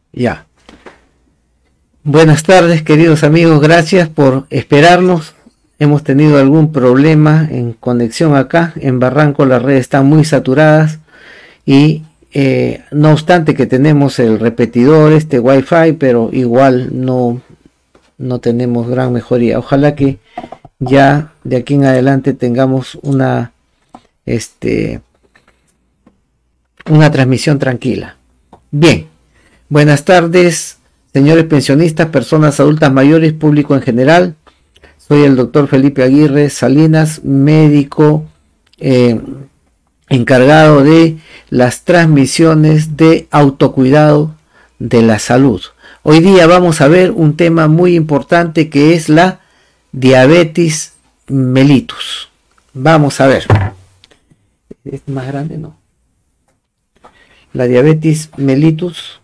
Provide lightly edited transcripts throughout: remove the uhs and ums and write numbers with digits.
Ya. Buenas tardes, queridos amigos. Gracias por esperarnos. Hemos tenido algún problema en conexión acá. En Barranco las redes están muy saturadas y no obstante que tenemos el repetidor, Wi-Fi, pero igual no tenemos gran mejoría. Ojalá que ya de aquí en adelante tengamos una transmisión tranquila. Bien, buenas tardes, señores pensionistas, personas adultas mayores, público en general. Soy el doctor Felipe Aguirre Salinas, médico encargado de las transmisiones de autocuidado de la salud. Hoy día vamos a ver un tema muy importante que es la diabetes mellitus. Vamos a ver. ¿Es más grande? No. La diabetes mellitus.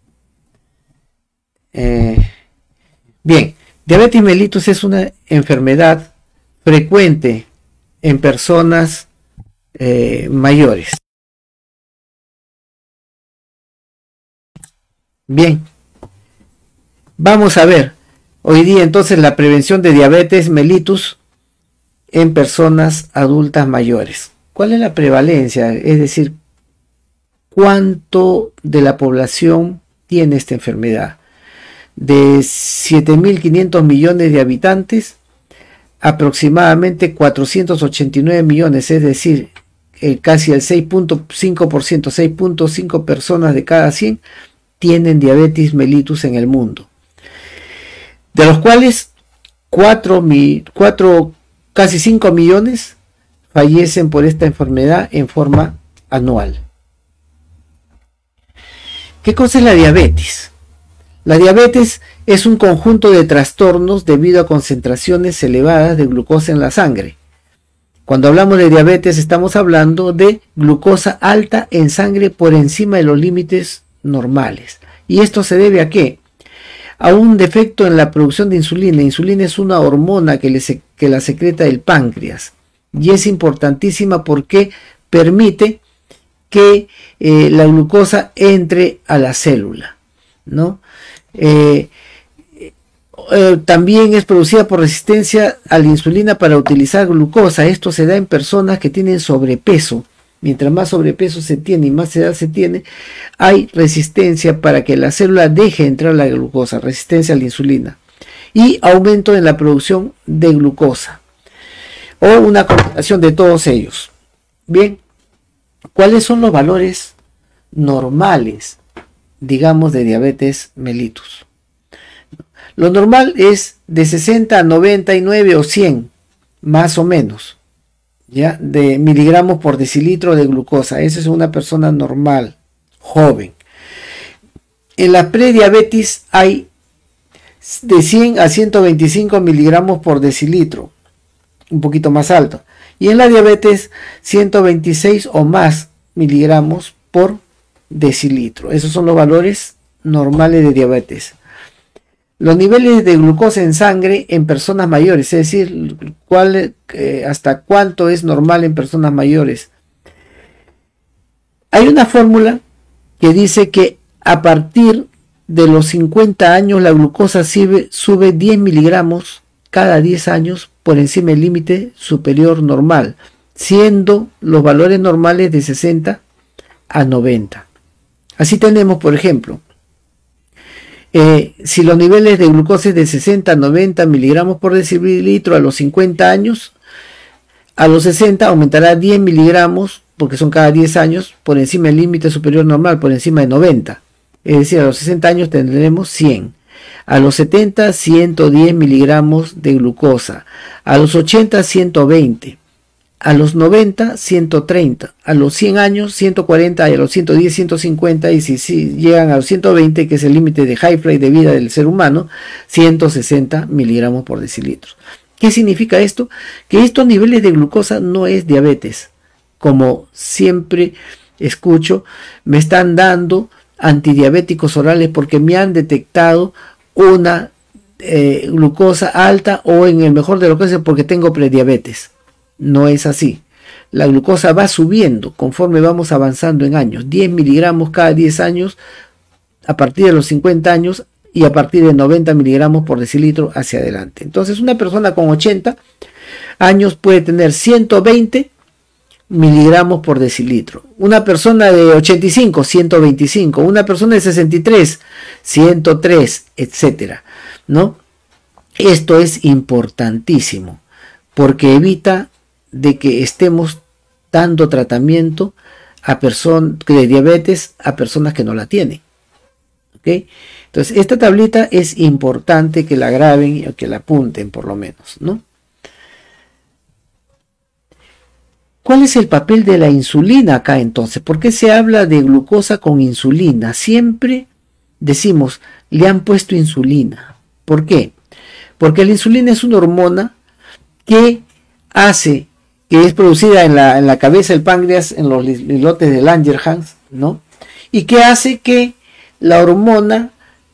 Bien, diabetes mellitus es una enfermedad frecuente en personas mayores. Bien, vamos a ver hoy día entonces la prevención de diabetes mellitus en personas adultas mayores. ¿Cuál es la prevalencia? Es decir, ¿cuánto de la población tiene esta enfermedad? De 7.500 millones de habitantes, aproximadamente 489 millones, es decir, casi el 6.5%, 6.5 personas de cada 100 tienen diabetes mellitus en el mundo, de los cuales casi 5 millones fallecen por esta enfermedad en forma anual. ¿Qué cosa es la diabetes? La diabetes es un conjunto de trastornos debido a concentraciones elevadas de glucosa en la sangre. Cuando hablamos de diabetes estamos hablando de glucosa alta en sangre por encima de los límites normales. ¿Y esto se debe a qué? A un defecto en la producción de insulina. La insulina es una hormona que la secreta el páncreas y es importantísima porque permite que la glucosa entre a la célula, ¿no? También es producida por resistencia a la insulina para utilizar glucosa. Esto se da en personas que tienen sobrepeso. Mientras más sobrepeso se tiene y más edad se tiene, hay resistencia para que la célula deje entrar la glucosa, resistencia a la insulina, y aumento en la producción de glucosa, o una combinación de todos ellos. Bien, ¿cuáles son los valores normales, digamos, de diabetes mellitus? Lo normal es de 60 a 99 o 100, más o menos, ¿ya? De miligramos por decilitro de glucosa. Esa es una persona normal, joven. En la prediabetes hay de 100 a 125 miligramos por decilitro, un poquito más alto. Y en la diabetes 126 o más miligramos por decilitro. Esos son los valores normales de diabetes. Los niveles de glucosa en sangre en personas mayores, es decir, hasta cuánto es normal en personas mayores. Hay una fórmula que dice que a partir de los 50 años la glucosa sube 10 miligramos cada 10 años por encima del límite superior normal, siendo los valores normales de 60 a 90. Así tenemos, por ejemplo, si los niveles de glucosa es de 60 a 90 miligramos por decilitro a los 50 años, a los 60 aumentará 10 miligramos, porque son cada 10 años, por encima del límite superior normal, por encima de 90. Es decir, a los 60 años tendremos 100. A los 70, 110 miligramos de glucosa. A los 80, 120. A los 90, 130, a los 100 años, 140, y a los 110, 150, y si llegan a los 120, que es el límite de half life de vida del ser humano, 160 miligramos por decilitro. ¿Qué significa esto? Que estos niveles de glucosa no es diabetes. Como siempre escucho, me están dando antidiabéticos orales porque me han detectado una glucosa alta, o en el mejor de los casos porque tengo prediabetes. No es así. La glucosa va subiendo conforme vamos avanzando en años. 10 miligramos cada 10 años a partir de los 50 años y a partir de 90 miligramos por decilitro hacia adelante. Entonces una persona con 80 años puede tener 120 miligramos por decilitro. Una persona de 85, 125. Una persona de 63, 103, etcétera, ¿no? Esto es importantísimo porque evita de que estemos dando tratamiento a personas de diabetes a personas que no la tienen. ¿Ok? Entonces esta tablita es importante que la graben o que la apunten por lo menos, ¿no? ¿Cuál es el papel de la insulina acá entonces? ¿Por qué se habla de glucosa con insulina? Siempre decimos, le han puesto insulina. ¿Por qué? Porque la insulina es una hormona que hace, que es producida en la cabeza del páncreas, en los islotes de Langerhans, ¿no? Y que hace que la hormona,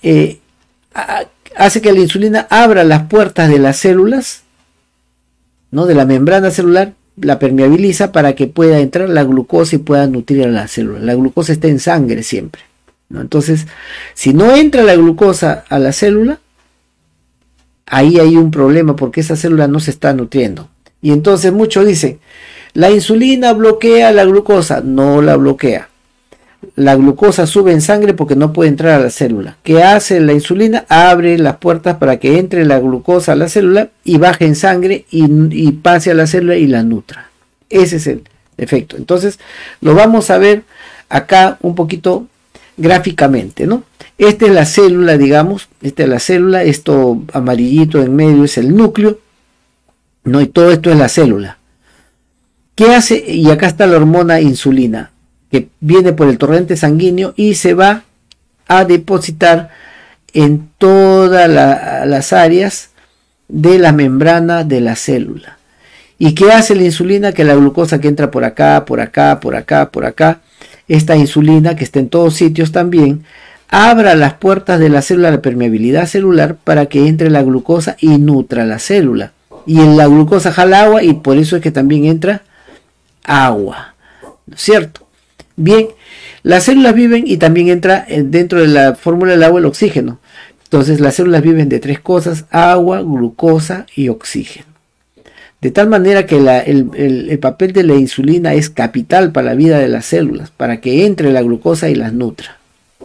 hace que la insulina abra las puertas de las células, ¿no? De la membrana celular, la permeabiliza para que pueda entrar la glucosa y pueda nutrir a la célula. La glucosa está en sangre siempre, ¿no? Entonces, si no entra la glucosa a la célula, ahí hay un problema porque esa célula no se está nutriendo. Y entonces muchos dicen, la insulina bloquea la glucosa. No la bloquea. La glucosa sube en sangre porque no puede entrar a la célula. ¿Qué hace la insulina? Abre las puertas para que entre la glucosa a la célula y baje en sangre y pase a la célula y la nutra. Ese es el efecto. Entonces lo vamos a ver acá un poquito gráficamente, ¿no? Esta es la célula, digamos. Esta es la célula. Esto amarillito en medio es el núcleo, ¿no? Y todo esto es la célula. ¿Qué hace? Y acá está la hormona insulina, que viene por el torrente sanguíneo y se va a depositar en todas las áreas de la membrana de la célula. ¿Y qué hace la insulina? Que la glucosa que entra por acá, por acá, por acá, por acá, esta insulina que está en todos sitios también, abra las puertas de la célula, la permeabilidad celular, para que entre la glucosa y nutra la célula. Y en la glucosa jala agua y por eso es que también entra agua, ¿no es cierto? Bien, las células viven y también entra dentro de la fórmula del agua el oxígeno. Entonces las células viven de tres cosas: agua, glucosa y oxígeno. De tal manera que el papel de la insulina es capital para la vida de las células, para que entre la glucosa y las nutra.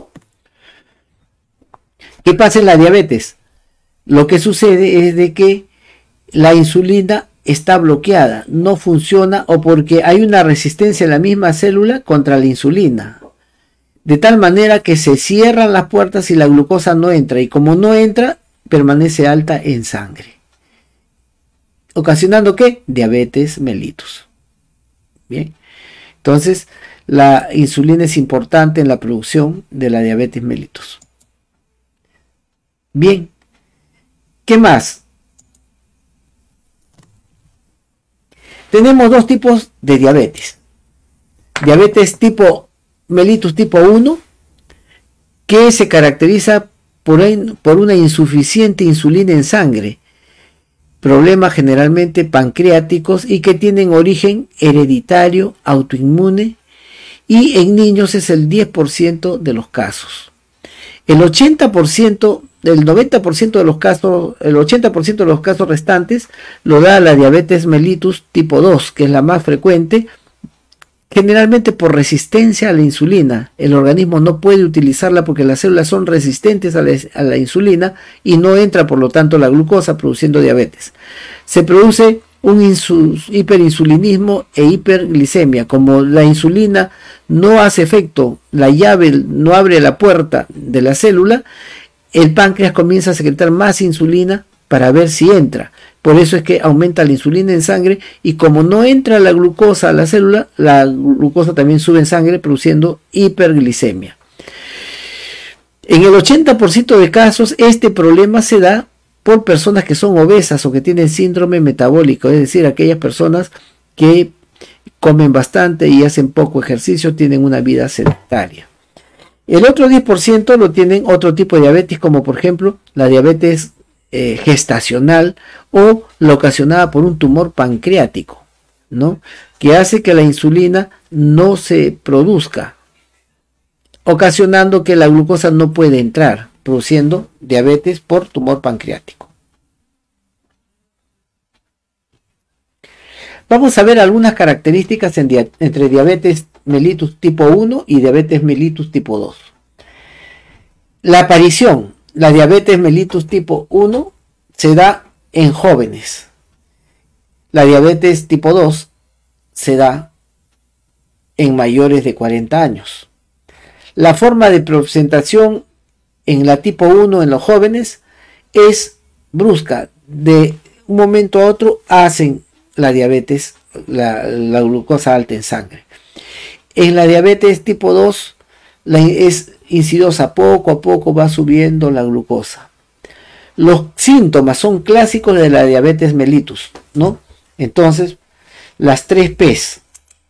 ¿Qué pasa en la diabetes? Lo que sucede es de que la insulina está bloqueada, no funciona, o porque hay una resistencia en la misma célula contra la insulina, de tal manera que se cierran las puertas y la glucosa no entra, y como no entra, permanece alta en sangre, ocasionando ¿qué? Diabetes mellitus. Bien, entonces la insulina es importante en la producción de la diabetes mellitus. Bien, ¿qué más? Tenemos dos tipos de diabetes. Diabetes tipo mellitus tipo 1, que se caracteriza por una insuficiente insulina en sangre, problemas generalmente pancreáticos y que tienen origen hereditario, autoinmune, y en niños es el 10% de los casos. El 80%, el 90% de los casos, el 80% de los casos restantes lo da la diabetes mellitus tipo 2, que es la más frecuente, generalmente por resistencia a la insulina. El organismo no puede utilizarla porque las células son resistentes a la insulina y no entra por lo tanto la glucosa, produciendo diabetes. Se produce un hiperinsulinismo e hiperglicemia. Como la insulina no hace efecto, la llave no abre la puerta de la célula, el páncreas comienza a secretar más insulina para ver si entra. Por eso es que aumenta la insulina en sangre, y como no entra la glucosa a la célula, la glucosa también sube en sangre, produciendo hiperglicemia. En el 80% de casos este problema se da por personas que son obesas o que tienen síndrome metabólico, es decir, aquellas personas que comen bastante y hacen poco ejercicio, tienen una vida sedentaria. El otro 10% lo tienen otro tipo de diabetes, como por ejemplo la diabetes gestacional o la ocasionada por un tumor pancreático, ¿no? Que hace que la insulina no se produzca ocasionando que la glucosa no puede entrar, produciendo diabetes por tumor pancreático. Vamos a ver algunas características entre diabetes mellitus tipo 1 y diabetes mellitus tipo 2. La aparición, la diabetes mellitus tipo 1 se da en jóvenes. La diabetes tipo 2 se da en mayores de 40 años. La forma de presentación en la tipo 1 en los jóvenes es brusca. De un momento a otro hacen la diabetes, la glucosa alta en sangre. En la diabetes tipo 2 es insidiosa, poco a poco va subiendo la glucosa. Los síntomas son clásicos de la diabetes mellitus, ¿no? Entonces, las 3 P's.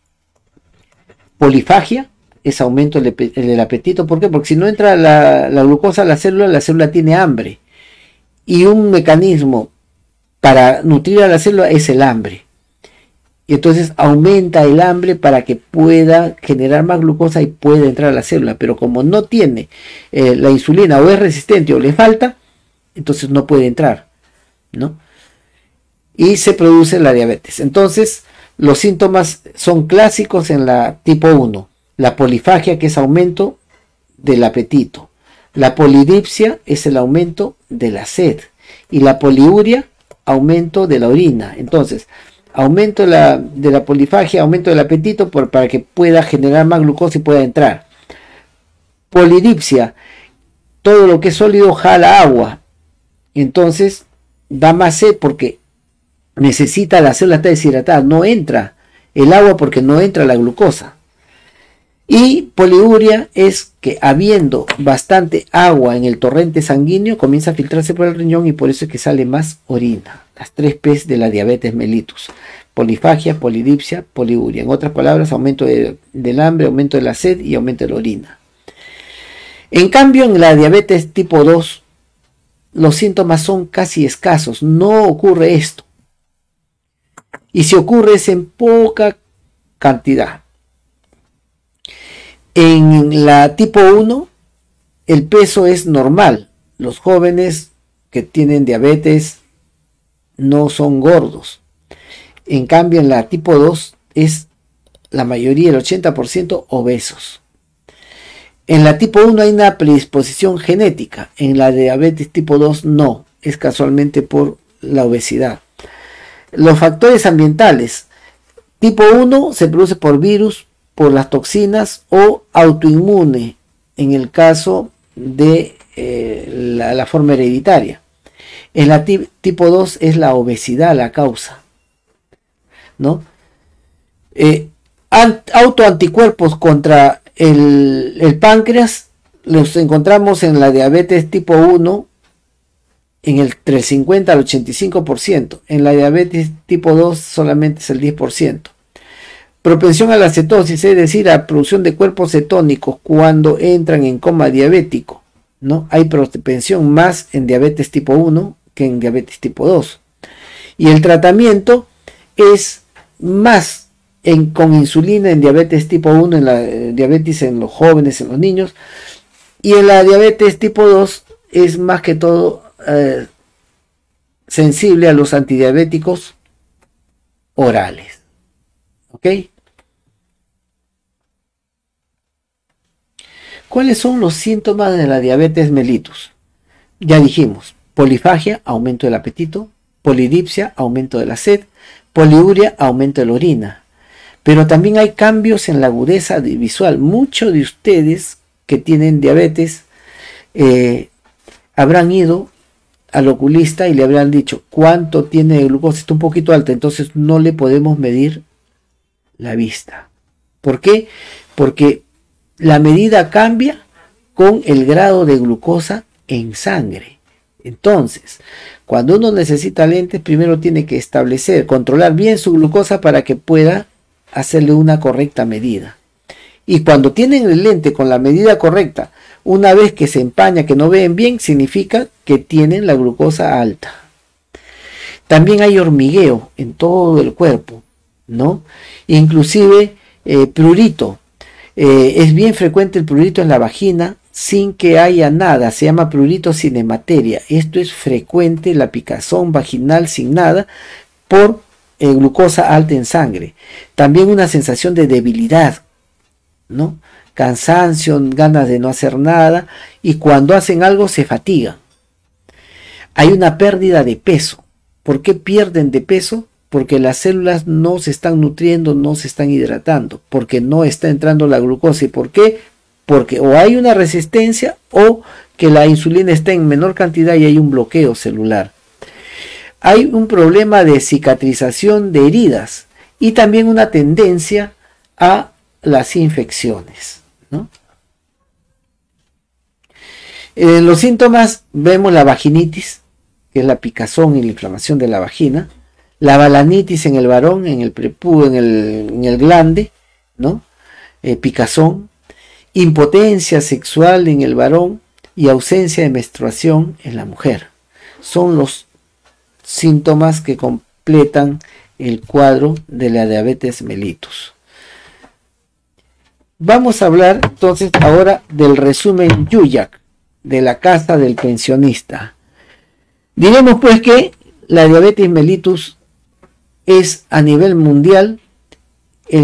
Polifagia, es aumento del apetito. ¿Por qué? Porque si no entra la glucosa a la célula tiene hambre. Y un mecanismo para nutrir a la célula es el hambre. Y entonces aumenta el hambre para que pueda generar más glucosa y pueda entrar a la célula. Pero como no tiene la insulina o es resistente o le falta, entonces no puede entrar, ¿no? Y se produce la diabetes. Entonces, los síntomas son clásicos en la tipo 1. La polifagia, que es aumento del apetito. La polidipsia es el aumento de la sed. Y la poliuria, aumento de la orina. Entonces, aumento de la polifagia, aumento del apetito para que pueda generar más glucosa y pueda entrar. Polidipsia, todo lo que es sólido jala agua. Entonces, da más sed porque necesita, la célula está deshidratada, no entra el agua porque no entra la glucosa. Y poliuria es que habiendo bastante agua en el torrente sanguíneo, comienza a filtrarse por el riñón y por eso es que sale más orina. Las 3 P's de la diabetes mellitus: polifagia, polidipsia, poliuria. En otras palabras, aumento del hambre, aumento de la sed y aumento de la orina. En cambio, en la diabetes tipo 2, los síntomas son casi escasos, no ocurre esto. Y si ocurre es en poca cantidad. En la tipo 1, el peso es normal. Los jóvenes que tienen diabetes no son gordos. En cambio, en la tipo 2 es la mayoría, el 80%, obesos. En la tipo 1 hay una predisposición genética. En la diabetes tipo 2 no. Es casualmente por la obesidad. Los factores ambientales. Tipo 1 se produce por virus, por las toxinas o autoinmune en el caso de la forma hereditaria. En la tipo 2 es la obesidad la causa, ¿no? Autoanticuerpos contra el páncreas los encontramos en la diabetes tipo 1 entre el 50 al 85%. En la diabetes tipo 2 solamente es el 10%. Propensión a la cetosis, es decir, a producción de cuerpos cetónicos cuando entran en coma diabético, ¿no? Hay propensión más en diabetes tipo 1 que en diabetes tipo 2. Y el tratamiento es más con insulina en diabetes tipo 1, en la diabetes en los jóvenes, en los niños. Y en la diabetes tipo 2 es más que todo sensible a los antidiabéticos orales. ¿Ok? ¿Cuáles son los síntomas de la diabetes mellitus? Ya dijimos, polifagia, aumento del apetito; polidipsia, aumento de la sed; poliuria, aumento de la orina. Pero también hay cambios en la agudeza visual. Muchos de ustedes que tienen diabetes habrán ido al oculista y le habrán dicho cuánto tiene de glucosa, está un poquito alta, entonces no le podemos medir la vista. ¿Por qué? Porque la medida cambia con el grado de glucosa en sangre. Entonces, cuando uno necesita lentes, primero tiene que controlar bien su glucosa para que pueda hacerle una correcta medida. Y cuando tienen el lente con la medida correcta, una vez que se empaña, que no ven bien, significa que tienen la glucosa alta. También hay hormigueo en todo el cuerpo, ¿no? Inclusive prurito. Es bien frecuente el prurito en la vagina sin que haya nada, se llama prurito sin hemateria. Esto es frecuente, la picazón vaginal sin nada, por glucosa alta en sangre. También una sensación de debilidad, ¿no? Cansancio, ganas de no hacer nada, y cuando hacen algo se fatigan. Hay una pérdida de peso. ¿Por qué pierden de peso? Porque las células no se están nutriendo, no se están hidratando, porque no está entrando la glucosa. ¿Y por qué? Porque o hay una resistencia o que la insulina está en menor cantidad y hay un bloqueo celular. Hay un problema de cicatrización de heridas y también una tendencia a las infecciones, ¿no? En los síntomas vemos la vaginitis, que es la picazón y la inflamación de la vagina, la balanitis en el varón, en el prepucio, en el glande, ¿no? Picazón, impotencia sexual en el varón y ausencia de menstruación en la mujer. Son los síntomas que completan el cuadro de la diabetes mellitus. Vamos a hablar entonces ahora del resumen Yuyak, de la casa del pensionista. Diremos pues que la diabetes mellitus es a nivel mundial el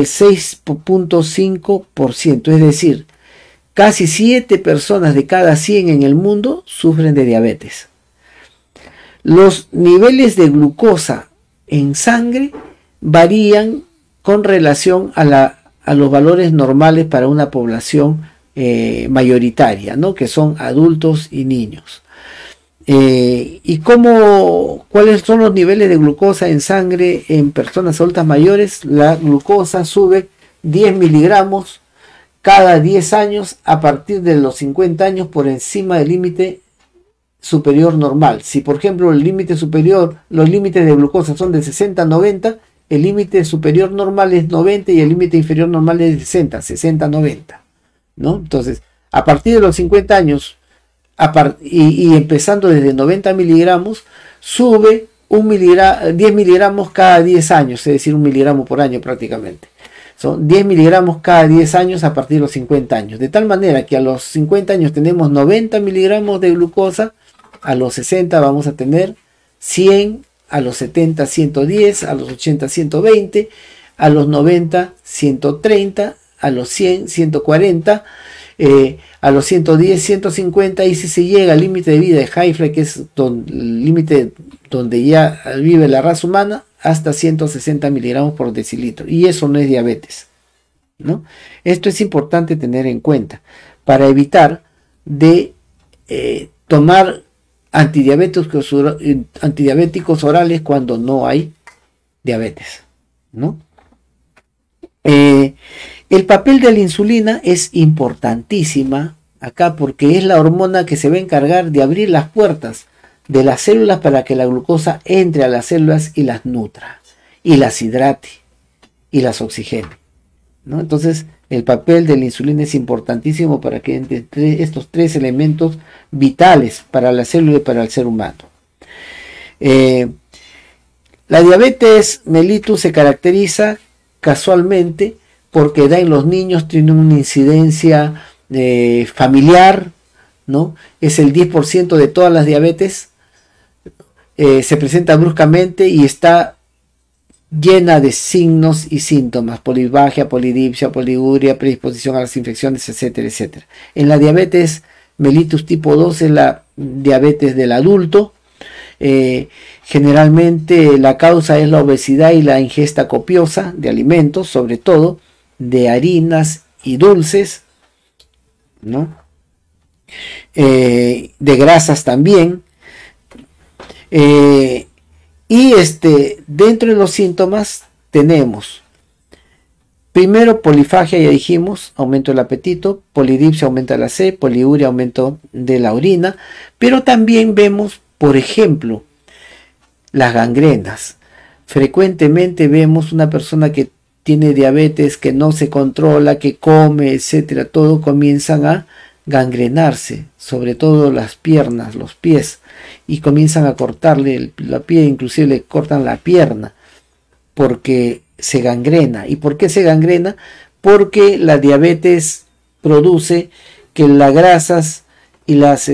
6.5%, es decir, casi 7 personas de cada 100 en el mundo sufren de diabetes. Los niveles de glucosa en sangre varían con relación a los valores normales para una población mayoritaria, ¿no? Que son adultos y niños. ¿Y cuáles son los niveles de glucosa en sangre en personas adultas mayores? La glucosa sube 10 miligramos cada 10 años a partir de los 50 años por encima del límite superior normal. Si por ejemplo el límite superior, los límites de glucosa son de 60 a 90, el límite superior normal es 90 y el límite inferior normal es 60 a 90, ¿no? Entonces, a partir de los 50 años y empezando desde 90 miligramos, sube 10 miligramos cada 10 años, es decir, 1 miligramo por año prácticamente. Son 10 miligramos cada 10 años a partir de los 50 años. De tal manera que a los 50 años tenemos 90 miligramos de glucosa, a los 60 vamos a tener 100, a los 70 110, a los 80 120, a los 90 130, a los 100 140, a los 110 150, y si se llega al límite de vida de Haifler, que es el límite donde ya vive la raza humana, hasta 160 miligramos por decilitro, y eso no es diabetes, ¿no? Esto es importante tener en cuenta para evitar de tomar antidiabéticos orales cuando no hay diabetes, ¿no? El papel de la insulina es importantísima acá porque es la hormona que se va a encargar de abrir las puertas de las células para que la glucosa entre a las células y las nutra, y las hidrate, y las oxigene, ¿no? Entonces, el papel de la insulina es importantísimo para que entre estos 3 elementos vitales para la célula y para el ser humano. La diabetes mellitus se caracteriza casualmente porque da en los niños, tiene una incidencia familiar, ¿no? Es el 10% de todas las diabetes. Se presenta bruscamente y está llena de signos y síntomas: polifagia, polidipsia, poliguria, predisposición a las infecciones, etcétera, etcétera. En la diabetes mellitus tipo 2 es la diabetes del adulto. Generalmente la causa es la obesidad y la ingesta copiosa de alimentos, sobre todo de harinas y dulces, ¿no? De grasas también. Y dentro de los síntomas tenemos primero polifagia, ya dijimos, aumento del apetito; polidipsia, aumenta la sed; poliuria, aumento de la orina. Pero también vemos, por ejemplo, las gangrenas. Frecuentemente vemos una persona que tiene diabetes, que no se controla, que come, etcétera, todo comienzan a gangrenarse, sobre todo las piernas, los pies, y comienzan a cortarle la piel, inclusive le cortan la pierna porque se gangrena. ¿Y por qué se gangrena? porque la diabetes produce que las grasas y las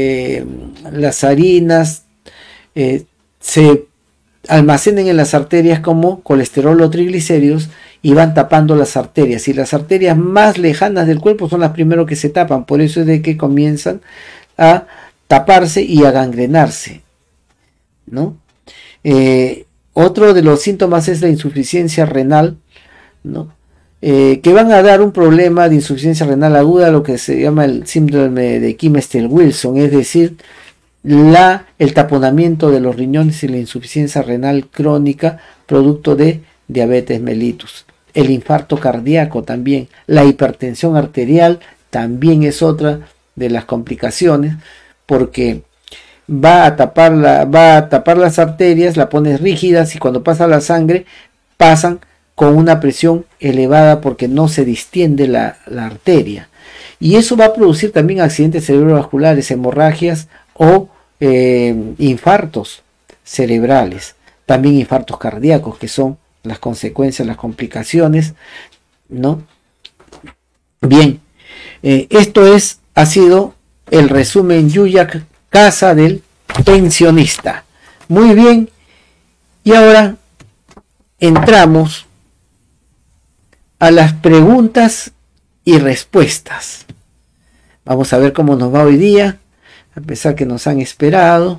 harinas se almacenen en las arterias como colesterol o triglicéridos y van tapando las arterias, y las arterias más lejanas del cuerpo son las primeras que se tapan. Por eso es de que comienzan a taparse y a gangrenarse, ¿no? Otro de los síntomas es la insuficiencia renal, ¿no? Que van a dar un problema de insuficiencia renal aguda, lo que se llama el síndrome de Kimmel-Wilson, es decir, el taponamiento de los riñones y la insuficiencia renal crónica producto de diabetes mellitus. El infarto cardíaco también, la hipertensión arterial también es otra de las complicaciones, porque va a tapar las arterias, la pones rígidas, y cuando pasa la sangre pasan con una presión elevada porque no se distiende la arteria, y eso va a producir también accidentes cerebrovasculares, hemorragias o infartos cerebrales, también infartos cardíacos, que son las consecuencias, las complicaciones, ¿no? Bien, esto ha sido el resumen Yuyak, casa del pensionista. Muy bien, y ahora entramos a las preguntas y respuestas. Vamos a ver cómo nos va hoy día, a pesar que nos han esperado.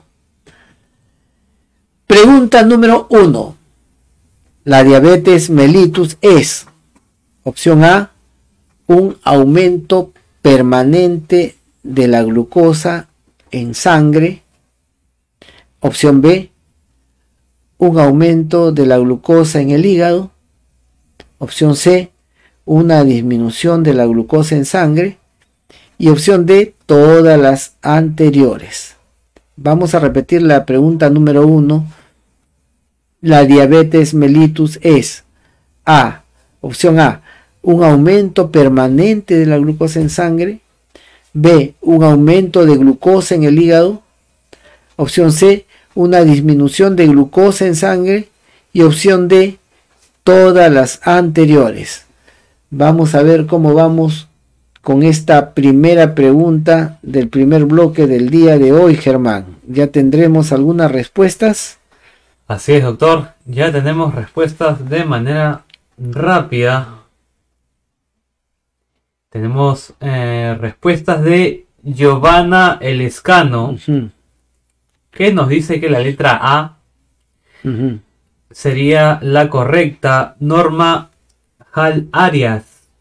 Pregunta número 1. La diabetes mellitus es, opción A, un aumento permanente de la glucosa en sangre. Opción B, un aumento de la glucosa en el hígado. Opción C, una disminución de la glucosa en sangre. Y opción D, todas las anteriores. Vamos a repetir la pregunta número 1. La diabetes mellitus es A, opción A, un aumento permanente de la glucosa en sangre. B, un aumento de glucosa en el hígado. Opción C, una disminución de glucosa en sangre. Y opción D, todas las anteriores. Vamos a ver cómo vamos con esta primera pregunta del primer bloque del día de hoy, Germán. ¿Ya tendremos algunas respuestas? Así es, doctor. Ya tenemos respuestas de manera rápida. Tenemos respuestas de Giovanna Elescano, que nos dice que la letra A sería la correcta. Norma Hal Arias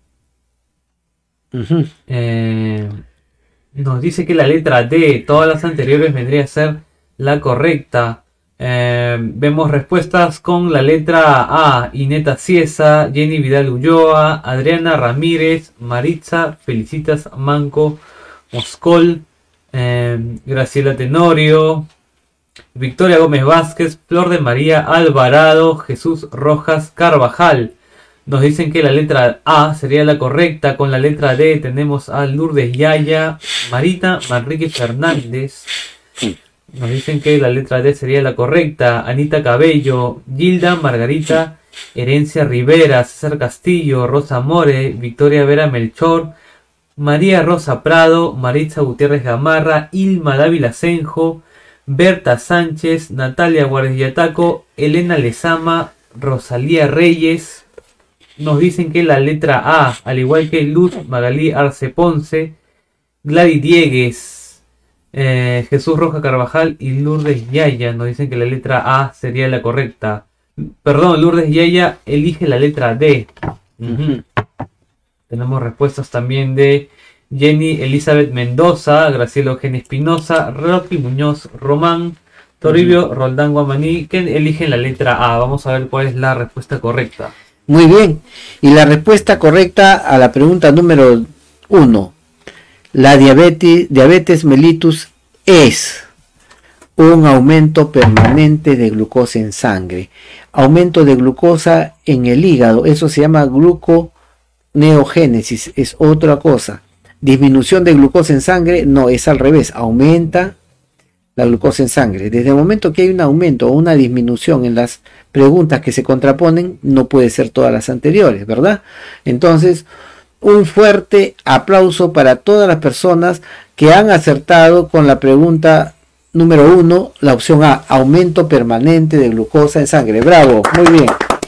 nos dice que la letra D, todas las anteriores, vendría a ser la correcta. Vemos respuestas con la letra A: Ineta Ciesa, Jenny Vidal Ulloa, Adriana Ramírez, Maritza Felicitas Manco Moscol, Graciela Tenorio, Victoria Gómez Vázquez, Flor de María Alvarado, Jesús Rojas Carvajal. Nos dicen que la letra A sería la correcta. Con la letra D tenemos a Lourdes Yaya, Marita Manrique Fernández. Nos dicen que la letra D sería la correcta. Anita Cabello, Gilda Margarita Herencia Rivera, César Castillo, Rosa More, Victoria Vera Melchor, María Rosa Prado, Maritza Gutiérrez Gamarra, Ilma Dávila Senjo, Berta Sánchez, Natalia Guardiataco, Elena Lezama, Rosalía Reyes. Nos dicen que la letra A, al igual que Luz Magalí Arce Ponce, Gladys Diegues, Jesús Roja Carvajal y Lourdes Yaya, nos dicen que la letra A sería la correcta. Perdón, Lourdes Yaya elige la letra D. Tenemos respuestas también de Jenny Elizabeth Mendoza, Graciela Eugenia Espinosa, Rocky Muñoz Román, Toribio Roldán Guamaní, que eligen la letra A. Vamos a ver cuál es la respuesta correcta. Muy bien, y la respuesta correcta a la pregunta número 1, la diabetes mellitus es un aumento permanente de glucosa en sangre, aumento de glucosa en el hígado, eso se llama gluconeogénesis, es otra cosa. Disminución de glucosa en sangre, no, es al revés, aumenta la glucosa en sangre. Desde el momento que hay un aumento o una disminución en las preguntas que se contraponen, no puede ser todas las anteriores, ¿verdad? Entonces, un fuerte aplauso para todas las personas que han acertado con la pregunta número 1, la opción A, aumento permanente de glucosa en sangre. Bravo, muy bien.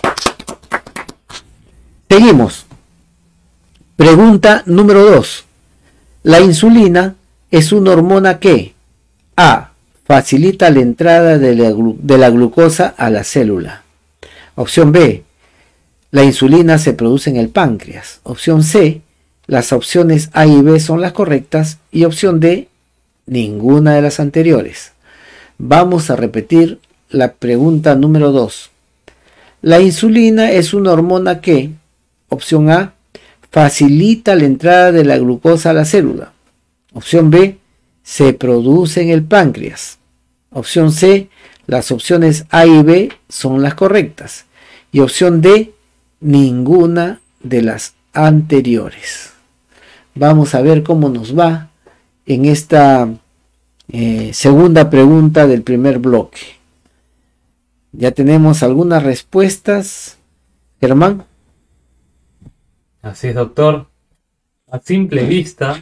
Seguimos. Pregunta número 2. La insulina es una hormona que A, facilita la entrada de la glucosa a la célula. Opción B, la insulina se produce en el páncreas. Opción C, las opciones A y B son las correctas. Y opción D, ninguna de las anteriores. Vamos a repetir la pregunta número 2. La insulina es una hormona que, opción A, facilita la entrada de la glucosa a la célula. Opción B, se produce en el páncreas. Opción C, las opciones A y B son las correctas. Y opción D, ninguna de las anteriores. Vamos a ver cómo nos va en esta segunda pregunta del primer bloque. Ya tenemos algunas respuestas. Germán. Así es, doctor. A simple vista,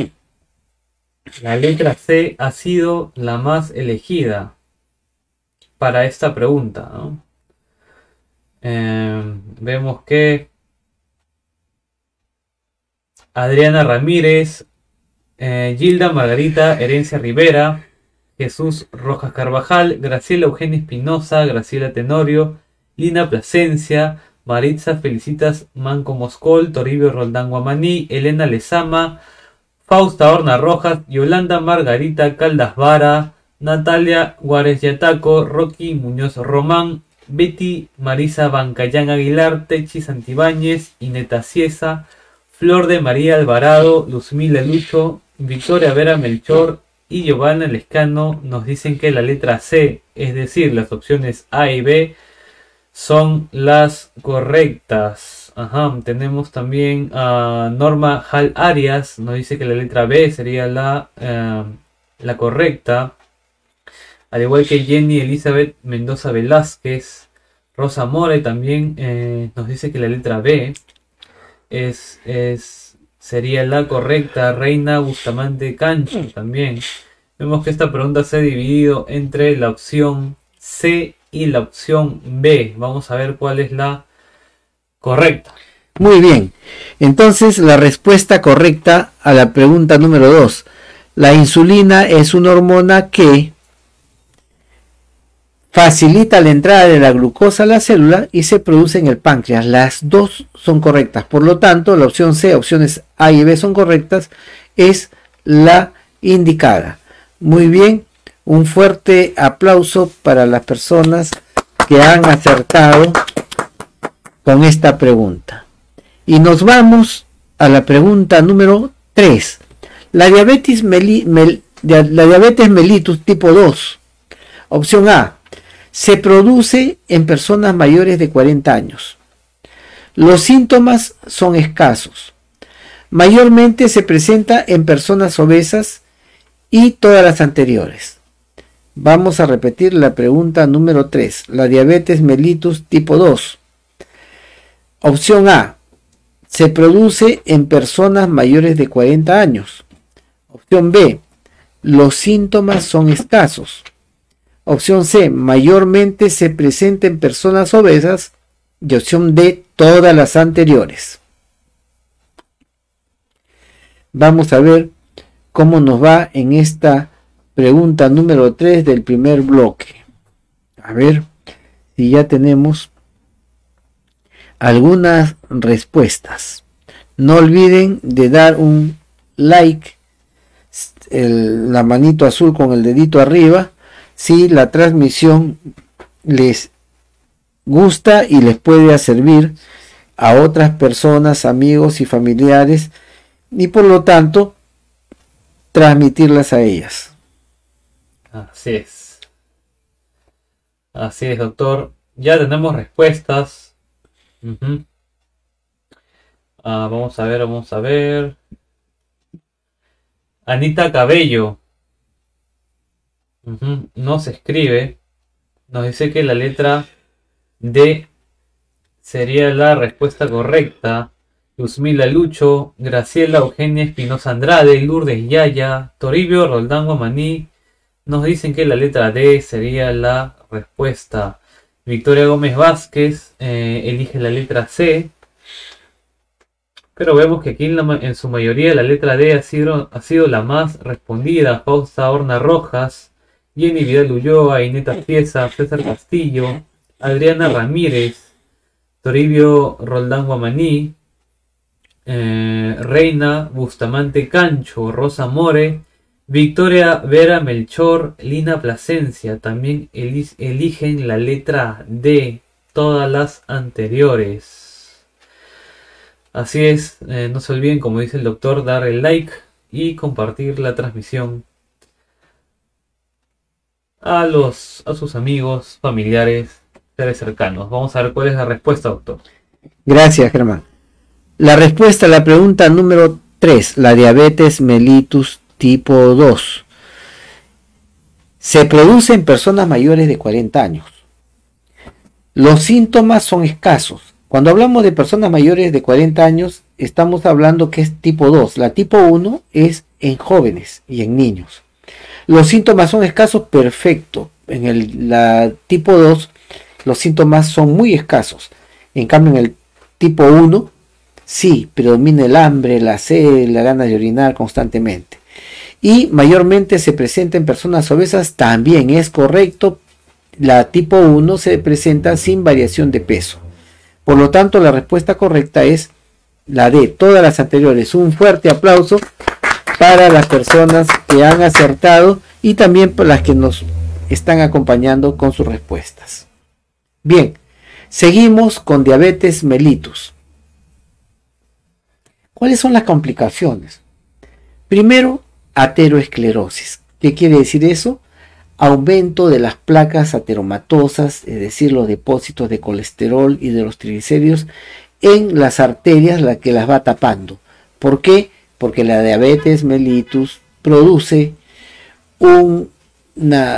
la letra C ha sido la más elegida para esta pregunta, ¿no? Vemos que Adriana Ramírez, Gilda Margarita Herencia Rivera, Jesús Rojas Carvajal, Graciela Eugenia Espinosa, Graciela Tenorio, Lina Plasencia, Maritza Felicitas Manco Moscol, Toribio Roldán Guamaní, Elena Lezama, Fausta Horna Rojas, Yolanda Margarita Caldas Vara, Natalia Juárez Yataco, Rocky Muñoz Román, Betty Marisa Bancayán Aguilar, Techi Santibáñez, Ineta Ciesa, Flor de María Alvarado, Luzmila Lucho, Victoria Vera Melchor y Giovanna Lescano nos dicen que la letra C, es decir, las opciones A y B, son las correctas. Ajá, tenemos también a Norma Hal Arias, nos dice que la letra B sería la correcta. Al igual que Jenny Elizabeth Mendoza Velázquez, Rosa More también nos dice que la letra B sería la correcta. Reina Bustamante Cancho también. Vemos que esta pregunta se ha dividido entre la opción C y la opción B. Vamos a ver cuál es la correcta. Muy bien. Entonces, la respuesta correcta a la pregunta número 2. La insulina es una hormona que facilita la entrada de la glucosa a la célula y se produce en el páncreas. Las dos son correctas. Por lo tanto, la opción C, opciones A y B son correctas, es la indicada. Muy bien. Un fuerte aplauso para las personas que han acertado con esta pregunta. Y nos vamos a la pregunta número 3. La diabetes mellitus tipo 2. Opción A. Se produce en personas mayores de 40 años. Los síntomas son escasos. Mayormente se presenta en personas obesas y todas las anteriores. Vamos a repetir la pregunta número 3. La diabetes mellitus tipo 2. Opción A. Se produce en personas mayores de 40 años. Opción B. Los síntomas son escasos. Opción C. Mayormente se presenta en personas obesas. Y opción D. Todas las anteriores. Vamos a ver cómo nos va en esta pregunta número 3 del primer bloque. A ver si ya tenemos algunas respuestas. No olviden de dar un like, la manito azul con el dedito arriba, si la transmisión les gusta y les puede servir a otras personas, amigos y familiares, y por lo tanto transmitirlas a ellas. Así es. Así es, doctor. Ya tenemos respuestas. Vamos a ver, vamos a ver. Anita Cabello No se escribe. Nos dice que la letra D sería la respuesta correcta. Luzmila Lucho, Graciela Eugenia Espinosa Andrade, Lourdes Yaya, Toribio Roldán Guamaní nos dicen que la letra D sería la respuesta. Victoria Gómez Vázquez elige la letra C, pero vemos que aquí en su mayoría la letra D ha sido la más respondida. Fausta Horna Rojas, Jenny Vidal Ulloa, Ineta Fiesa, César Castillo, Adriana Ramírez, Toribio Roldán Guamaní, Reina Bustamante Cancho, Rosa More, Victoria Vera Melchor, Lina Plasencia. También eligen la letra D, todas las anteriores. Así es, no se olviden, como dice el doctor, dar el like y compartir la transmisión a sus amigos, familiares, seres cercanos. Vamos a ver cuál es la respuesta, doctor. Gracias, Germán. La respuesta a la pregunta número 3, la diabetes mellitus tipo 2, se produce en personas mayores de 40 años. Los síntomas son escasos. Cuando hablamos de personas mayores de 40 años, estamos hablando que es tipo 2. La tipo 1 es en jóvenes y en niños. Los síntomas son escasos, perfecto. En la tipo 2, los síntomas son muy escasos. En cambio, en el tipo 1, sí, predomina el hambre, la sed, la gana de orinar constantemente. Y mayormente se presenta en personas obesas, también es correcto. La tipo 1 se presenta sin variación de peso. Por lo tanto, la respuesta correcta es la D, todas las anteriores. Un fuerte aplauso para las personas que han acertado y también para las que nos están acompañando con sus respuestas. Bien, seguimos con diabetes mellitus. ¿Cuáles son las complicaciones? Primero, ateroesclerosis. ¿Qué quiere decir eso? Aumento de las placas ateromatosas, es decir, los depósitos de colesterol y de los triglicéridos en las arterias, la que las va tapando. ¿Por qué? Porque la diabetes mellitus produce una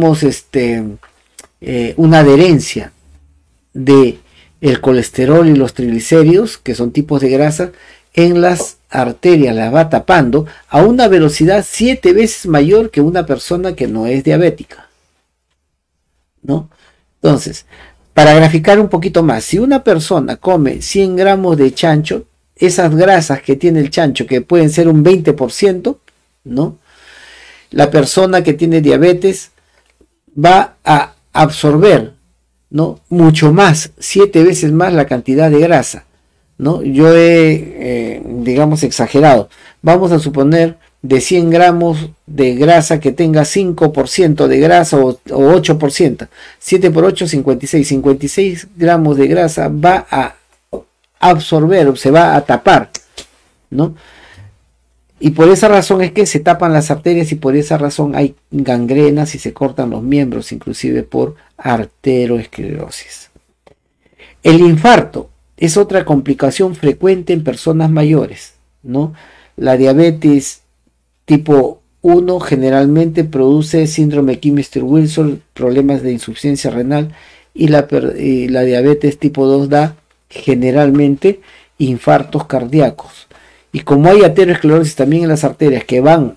adherencia de el colesterol y los triglicéridos, que son tipos de grasa, en las arterias, las va tapando a una velocidad 7 veces mayor que una persona que no es diabética, ¿no? Entonces, para graficar un poquito más, si una persona come 100 gramos de chancho, esas grasas que tiene el chancho, que pueden ser un 20%, ¿no? La persona que tiene diabetes va a absorber, ¿no?, mucho más, 7 veces más la cantidad de grasa, ¿no? Yo he, exagerado. Vamos a suponer de 100 gramos de grasa que tenga 5% de grasa o 8%. 7 por 8, 56. 56 gramos de grasa va a absorber, se va a tapar, ¿no? Y por esa razón es que se tapan las arterias y por esa razón hay gangrenas y se cortan los miembros, inclusive por arteriosclerosis. El infarto es otra complicación frecuente en personas mayores, ¿no? La diabetes tipo 1 generalmente produce síndrome de Kimmester-Wilson, problemas de insuficiencia renal, y la diabetes tipo 2 da generalmente infartos cardíacos. Y como hay aterosclerosis también en las arterias que van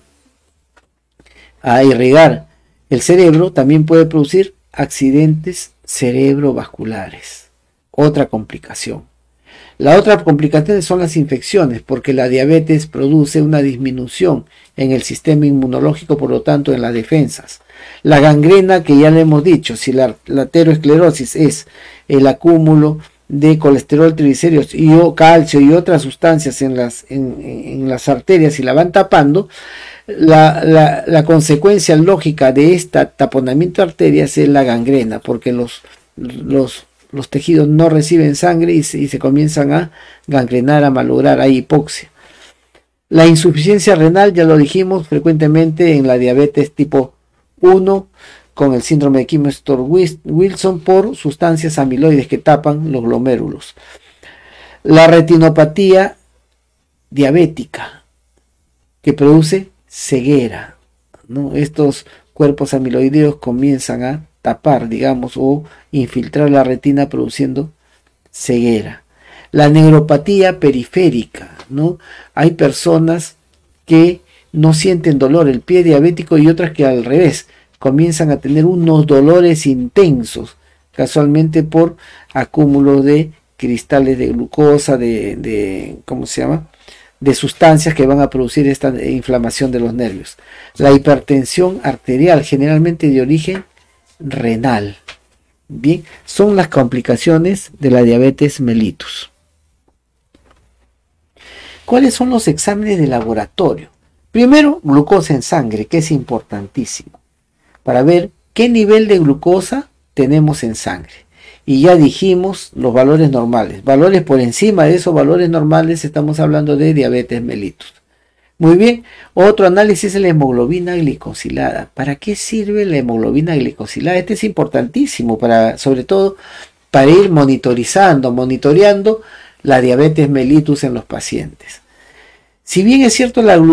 a irrigar el cerebro, también puede producir accidentes cerebrovasculares. Otra complicación. La otra complicación son las infecciones, porque la diabetes produce una disminución en el sistema inmunológico, por lo tanto en las defensas. La gangrena, que ya le hemos dicho, si la aterosclerosis es el acúmulo de colesterol, triglicéridos y calcio y otras sustancias en las arterias y la van tapando, la consecuencia lógica de este taponamiento de arterias es la gangrena, porque los tejidos no reciben sangre y se comienzan a gangrenar, a malograr, hay hipoxia. La insuficiencia renal, ya lo dijimos, frecuentemente en la diabetes tipo 1, con el síndrome de Kimmester-Wilson por sustancias amiloides que tapan los glomérulos. La retinopatía diabética, que produce ceguera, ¿no? Estos cuerpos amiloideos comienzan a tapar, digamos, o infiltrar la retina produciendo ceguera. La neuropatía periférica, ¿no? Hay personas que no sienten dolor, el pie diabético, y otras que al revés, comienzan a tener unos dolores intensos, casualmente por acúmulo de cristales de glucosa, ¿cómo se llama?, de sustancias que van a producir esta inflamación de los nervios. La hipertensión arterial, generalmente de origen renal. Bien, son las complicaciones de la diabetes mellitus. ¿Cuáles son los exámenes de laboratorio? Primero, glucosa en sangre, que es importantísimo, para ver qué nivel de glucosa tenemos en sangre. Y ya dijimos los valores normales. Valores por encima de esos valores normales, estamos hablando de diabetes mellitus. Muy bien, otro análisis es la hemoglobina glicosilada. ¿Para qué sirve la hemoglobina glicosilada? Este es importantísimo, sobre todo para ir monitoreando la diabetes mellitus en los pacientes. Si bien es cierto la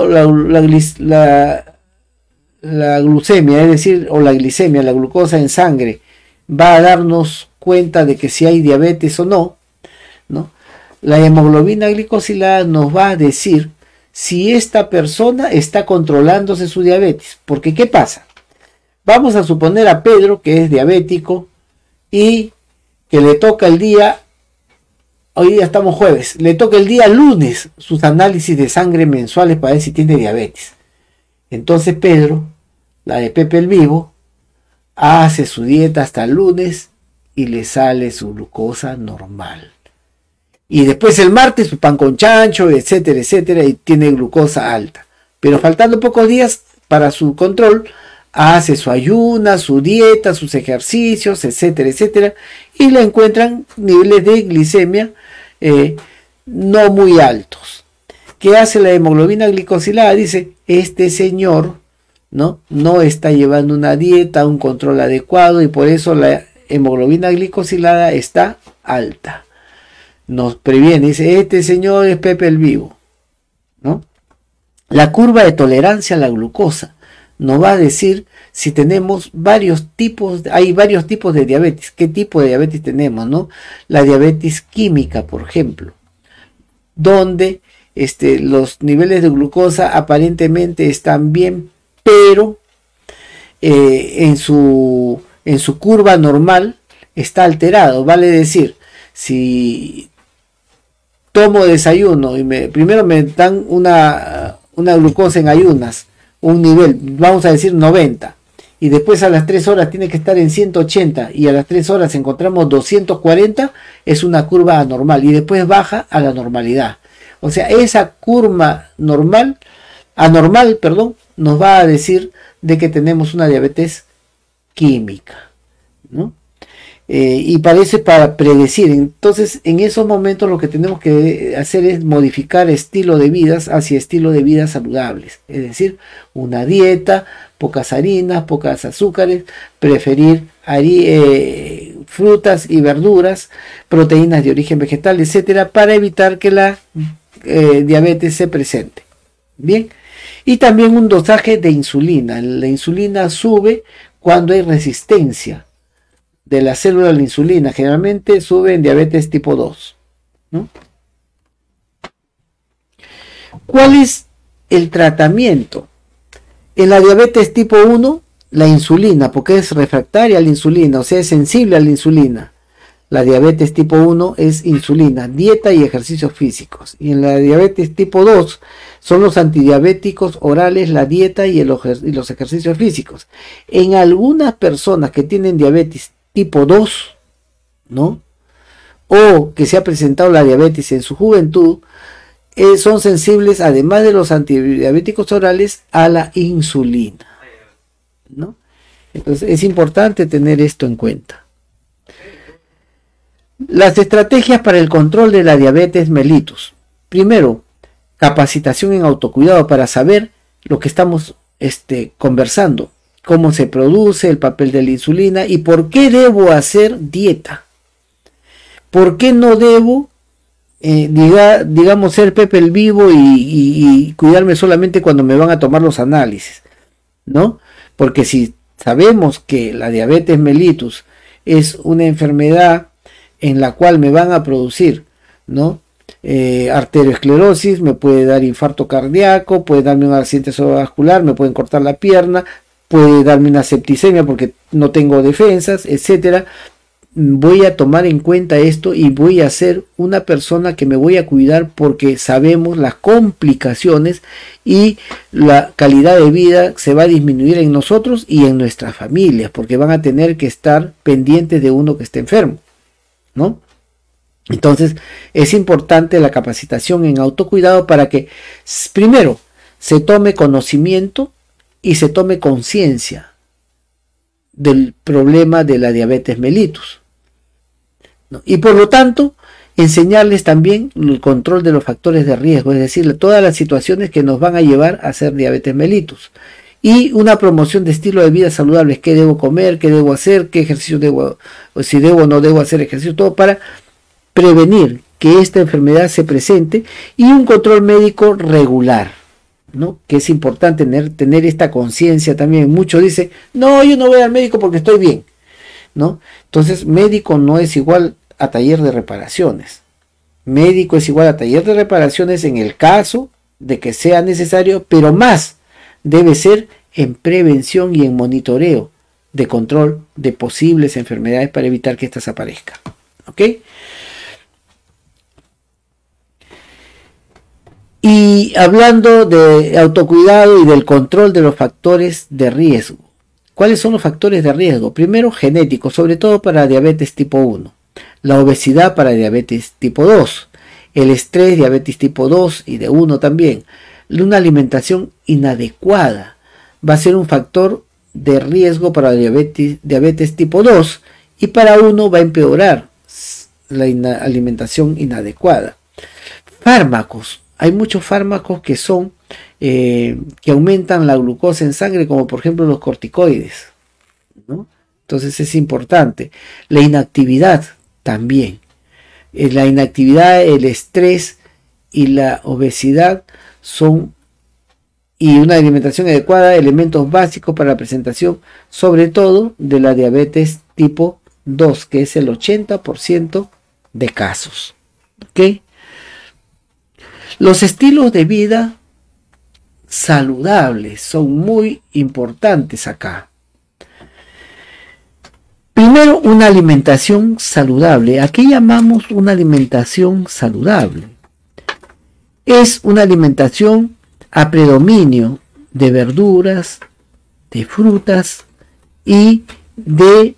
glucemia, es decir, o la glicemia, la glucosa en sangre, va a darnos cuenta de que si hay diabetes o no, la hemoglobina glicosilada nos va a decir si esta persona está controlándose su diabetes. Porque ¿qué pasa? Vamos a suponer a Pedro, que es diabético y que le toca el día, hoy día estamos jueves, le toca el día lunes sus análisis de sangre mensuales para ver si tiene diabetes. Entonces Pedro, la de Pepe el Vivo, hace su dieta hasta el lunes y le sale su glucosa normal. Y después el martes su pan con chancho, etcétera, etcétera, y tiene glucosa alta. Pero faltando pocos días para su control, hace su ayuna, su dieta, sus ejercicios, etcétera, etcétera, y le encuentran niveles de glicemia no muy altos. ¿Qué hace la hemoglobina glicosilada? Dice, este señor no está llevando una dieta, un control adecuado, y por eso la hemoglobina glicosilada está alta. Nos previene, dice, este señor es Pepe el Vivo, ¿no? La curva de tolerancia a la glucosa nos va a decir si tenemos hay varios tipos de diabetes. ¿Qué tipo de diabetes tenemos, no? La diabetes química, por ejemplo, donde los niveles de glucosa aparentemente están bien, pero en su curva normal está alterado. Vale decir, si tomo desayuno y primero me dan una glucosa en ayunas, un nivel, vamos a decir 90, y después a las 3 horas tiene que estar en 180, y a las 3 horas encontramos 240, es una curva anormal, y después baja a la normalidad. O sea, esa curva anormal, nos va a decir de que tenemos una diabetes química, ¿no? Y parece para predecir. Entonces, en esos momentos lo que tenemos que hacer es modificar estilo de vidas hacia estilo de vida saludables. Es decir, una dieta, pocas harinas, pocas azúcares, preferir frutas y verduras, proteínas de origen vegetal, etcétera, para evitar que la diabetes se presente. Bien. Y también un dosaje de insulina. La insulina sube cuando hay resistencia de la célula a la insulina. Generalmente sube en diabetes tipo 2, ¿no? ¿Cuál es el tratamiento? En la diabetes tipo 1, la insulina, porque es refractaria a la insulina, o sea, es sensible a la insulina. La diabetes tipo 1 es insulina, dieta y ejercicios físicos. Y en la diabetes tipo 2 son los antidiabéticos orales, la dieta y los ejercicios físicos. En algunas personas que tienen diabetes tipo 2, ¿no?, o que se ha presentado la diabetes en su juventud, son sensibles, además de los antidiabéticos orales, a la insulina, ¿no? Entonces es importante tener esto en cuenta. Las estrategias para el control de la diabetes mellitus. Primero, capacitación en autocuidado para saber lo que estamos conversando, cómo se produce, el papel de la insulina y por qué debo hacer dieta. ¿Por qué no debo, digamos, ser Pepe el Vivo y cuidarme solamente cuando me van a tomar los análisis, ¿no? porque si sabemos que la diabetes mellitus es una enfermedad en la cual me van a producir, ¿no? Arteriosclerosis, me puede dar infarto cardíaco, puede darme un accidente cerebrovascular, me pueden cortar la pierna, puede darme una septicemia porque no tengo defensas, etcétera. Voy a tomar en cuenta esto y voy a ser una persona que me voy a cuidar, porque sabemos las complicaciones y la calidad de vida se va a disminuir en nosotros y en nuestras familias, porque van a tener que estar pendientes de uno que esté enfermo, ¿no? Entonces es importante la capacitación en autocuidado para que primero se tome conocimiento y se tome conciencia del problema de la diabetes mellitus, ¿no? Y por lo tanto enseñarles también el control de los factores de riesgo, es decir, todas las situaciones que nos van a llevar a hacer diabetes mellitus, y una promoción de estilo de vida saludable, qué debo comer, qué debo hacer, qué ejercicio debo, o si debo o no debo hacer ejercicio, todo para prevenir que esta enfermedad se presente, y un control médico regular, ¿no? Que es importante tener esta conciencia también. Muchos dicen, no, yo no voy al médico porque estoy bien, ¿no? Entonces, médico no es igual a taller de reparaciones. Médico es igual a taller de reparaciones en el caso de que sea necesario, pero más debe ser en prevención y en monitoreo de control de posibles enfermedades para evitar que estas aparezcan, ¿ok? Y hablando de autocuidado y del control de los factores de riesgo. ¿Cuáles son los factores de riesgo? Primero, genéticos, sobre todo para diabetes tipo 1. La obesidad para diabetes tipo 2. El estrés, diabetes tipo 2 y de 1 también. Una alimentación inadecuada va a ser un factor de riesgo para diabetes tipo 2, y para 1 va a empeorar la alimentación inadecuada. Fármacos. Hay muchos fármacos que son que aumentan la glucosa en sangre, como por ejemplo los corticoides, ¿no? Entonces es importante. La inactividad también. La inactividad, el estrés y la obesidad son, y una alimentación adecuada, elementos básicos para la presentación, sobre todo de la diabetes tipo 2, que es el 80% de casos. ¿Ok? Los estilos de vida saludables son muy importantes acá. Primero, una alimentación saludable. ¿A qué llamamos una alimentación saludable? Es una alimentación a predominio de verduras, de frutas y de,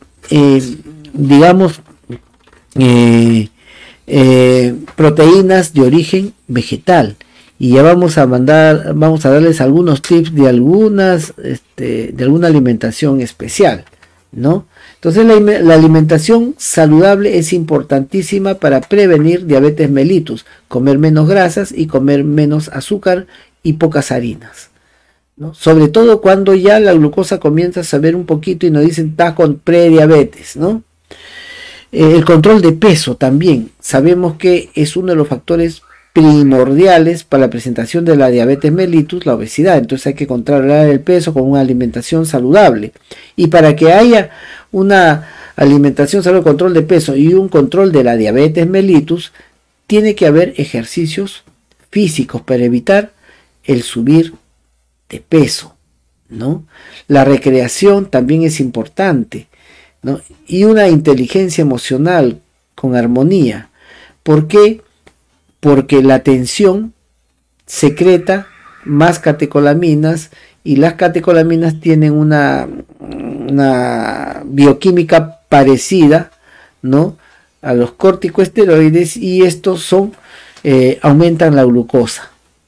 proteínas de origen vegetal. Y ya vamos a darles algunos tips de alguna alimentación especial, ¿no? Entonces la alimentación saludable es importantísima para prevenir diabetes mellitus. Comer menos grasas y comer menos azúcar y pocas harinas, ¿no? Sobre todo cuando ya la glucosa comienza a saber un poquito y nos dicen está con prediabetes, ¿no? El control de peso también sabemos que es uno de los factores primordiales para la presentación de la diabetes mellitus, la obesidad. Entonces hay que controlar el peso con una alimentación saludable, y para que haya una alimentación saludable, control de peso y un control de la diabetes mellitus, tiene que haber ejercicios físicos para evitar el subir de peso, ¿no? La recreación también es importante, ¿no? Y una inteligencia emocional con armonía. ¿Por qué? Porque la tensión secreta más catecolaminas, y las catecolaminas tienen una bioquímica parecida, ¿no?, a los corticosteroides, y estos aumentan la glucosa.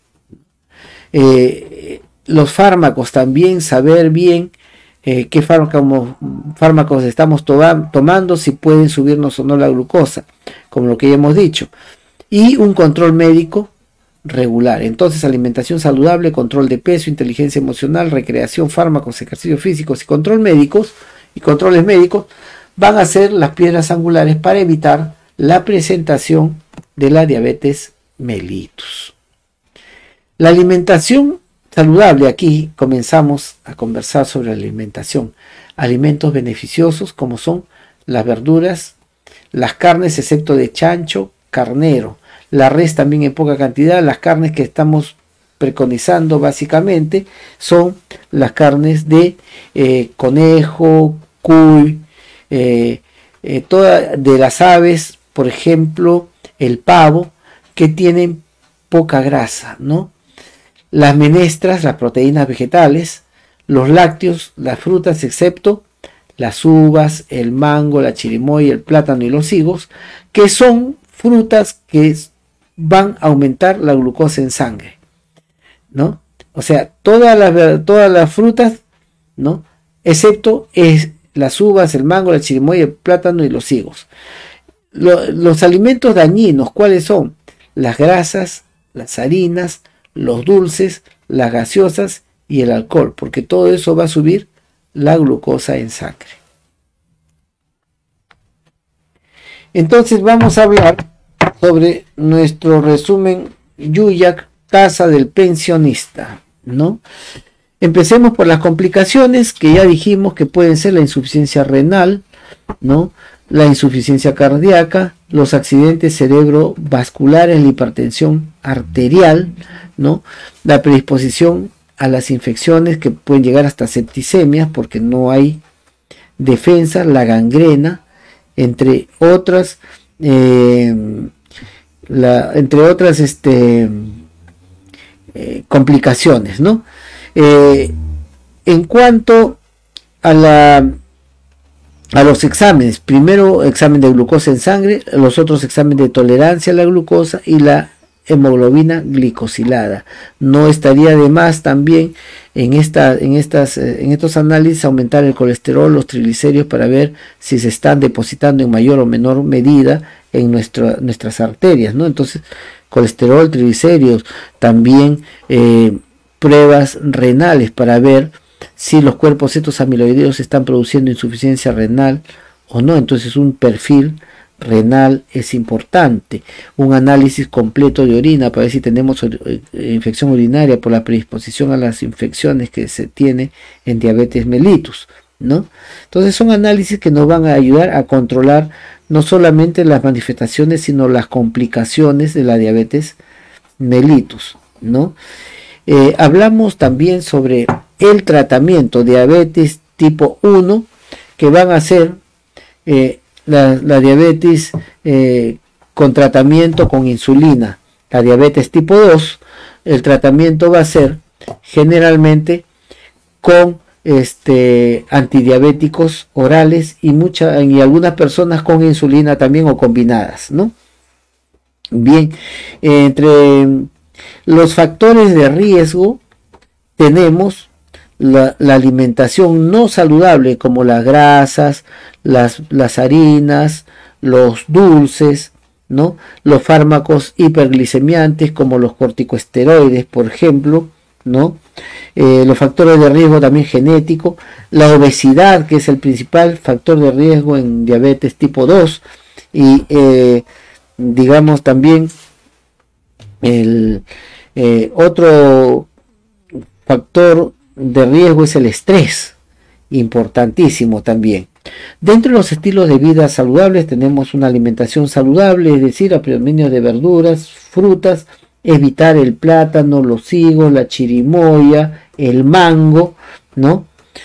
Los fármacos también, saber bien qué fármacos estamos tomando, si pueden subirnos o no la glucosa, como lo que ya hemos dicho, y un control médico regular. Entonces, alimentación saludable, control de peso, inteligencia emocional, recreación, fármacos, ejercicios físicos y controles médicos van a ser las piedras angulares para evitar la presentación de la diabetes mellitus. La alimentación saludable. Aquí comenzamos a conversar sobre la alimentación. Alimentos beneficiosos como son las verduras, las carnes excepto de chancho, carnero, la res también en poca cantidad. Las carnes que estamos preconizando básicamente son las carnes de conejo, cuy, todas de las aves, por ejemplo el pavo, que tienen poca grasa, ¿no? Las menestras, las proteínas vegetales, los lácteos, las frutas excepto las uvas, el mango, la chirimoya, el plátano y los higos, que son frutas que van a aumentar la glucosa en sangre, ¿no? O sea, todas las frutas, ¿no? Excepto las uvas, el mango, la chirimoya, el plátano y los higos. Los alimentos dañinos, ¿cuáles son? Las grasas, las harinas, los dulces, las gaseosas y el alcohol, porque todo eso va a subir la glucosa en sangre. Entonces vamos a hablar sobre nuestro resumen Yuyak, casa del pensionista, ¿no? Empecemos por las complicaciones que ya dijimos que pueden ser la insuficiencia renal, ¿no? La insuficiencia cardíaca, los accidentes cerebrovasculares, la hipertensión arterial, ¿no? La predisposición a las infecciones que pueden llegar hasta septicemias porque no hay defensa, la gangrena, entre otras complicaciones, ¿no? En cuanto a los exámenes, primero examen de glucosa en sangre, los otros exámenes de tolerancia a la glucosa y la hemoglobina glicosilada. No estaría de más también en estos análisis aumentar el colesterol, los triglicéridos, para ver si se están depositando en mayor o menor medida en nuestras arterias, ¿no? Entonces, colesterol, triglicéridos, también pruebas renales para ver si los cuerpos estos amiloideos están produciendo insuficiencia renal o no. Entonces, un perfil renal es importante, un análisis completo de orina para ver si tenemos infección urinaria por la predisposición a las infecciones que se tiene en diabetes mellitus, ¿no? Entonces son análisis que nos van a ayudar a controlar no solamente las manifestaciones sino las complicaciones de la diabetes mellitus, ¿no? Hablamos también sobre el tratamiento de diabetes tipo 1, que van a ser la diabetes con tratamiento con insulina. La diabetes tipo 2, el tratamiento va a ser generalmente con antidiabéticos orales y algunas personas con insulina también o combinadas, ¿no? Bien, entre los factores de riesgo tenemos la alimentación no saludable, como las grasas, las harinas, los dulces, ¿no? Los fármacos hiperglicemiantes como los corticosteroides, por ejemplo, ¿no? Los factores de riesgo también genético, la obesidad, que es el principal factor de riesgo en diabetes tipo 2, y digamos también el otro factor de riesgo es el estrés, importantísimo también. Dentro de los estilos de vida saludables tenemos una alimentación saludable, es decir, a predominio de verduras, frutas, evitar el plátano, los higos, la chirimoya, el mango, ¿no?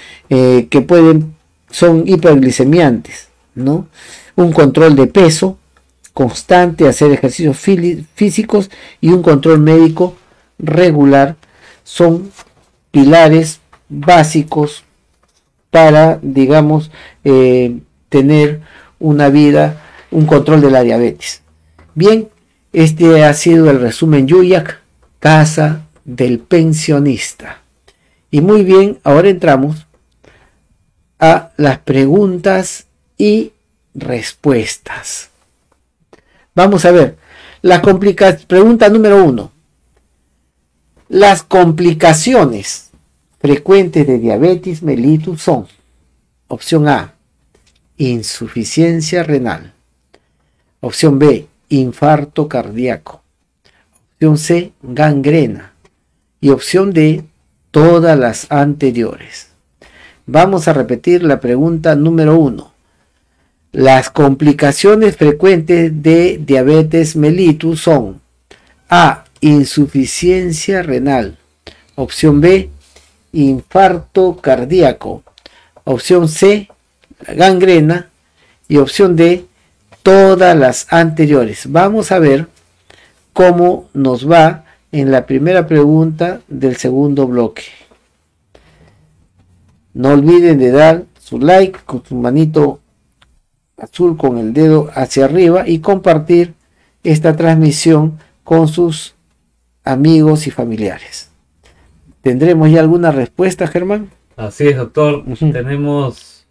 Que son hiperglicemiantes, ¿no? Un control de peso constante, hacer ejercicios físicos y un control médico regular son pilares básicos para, digamos, tener una vida, un control de la diabetes. Bien, este ha sido el resumen Yuyak, casa del pensionista. Y muy bien, ahora entramos a las preguntas y respuestas. Vamos a ver, pregunta número 1. Las complicaciones frecuentes de diabetes mellitus son: opción A, insuficiencia renal; opción B, infarto cardíaco; opción C, gangrena; y opción D, todas las anteriores. Vamos a repetir la pregunta número 1. Las complicaciones frecuentes de diabetes mellitus son: A. Insuficiencia renal. Opción B. Infarto cardíaco. Opción C. Gangrena. Y opción D. Todas las anteriores. Vamos a ver cómo nos va en la primera pregunta del segundo bloque. No olviden de dar su like con su manito azul con el dedo hacia arriba y compartir esta transmisión con sus amigos y familiares. ¿Tendremos ya alguna respuesta, Germán? Así es, doctor. Tenemos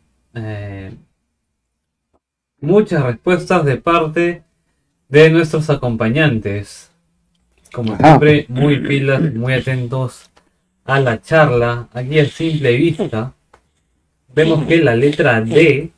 muchas respuestas de parte de nuestros acompañantes. Como siempre, muy pilas, muy atentos a la charla. Aquí a simple vista vemos que la letra D,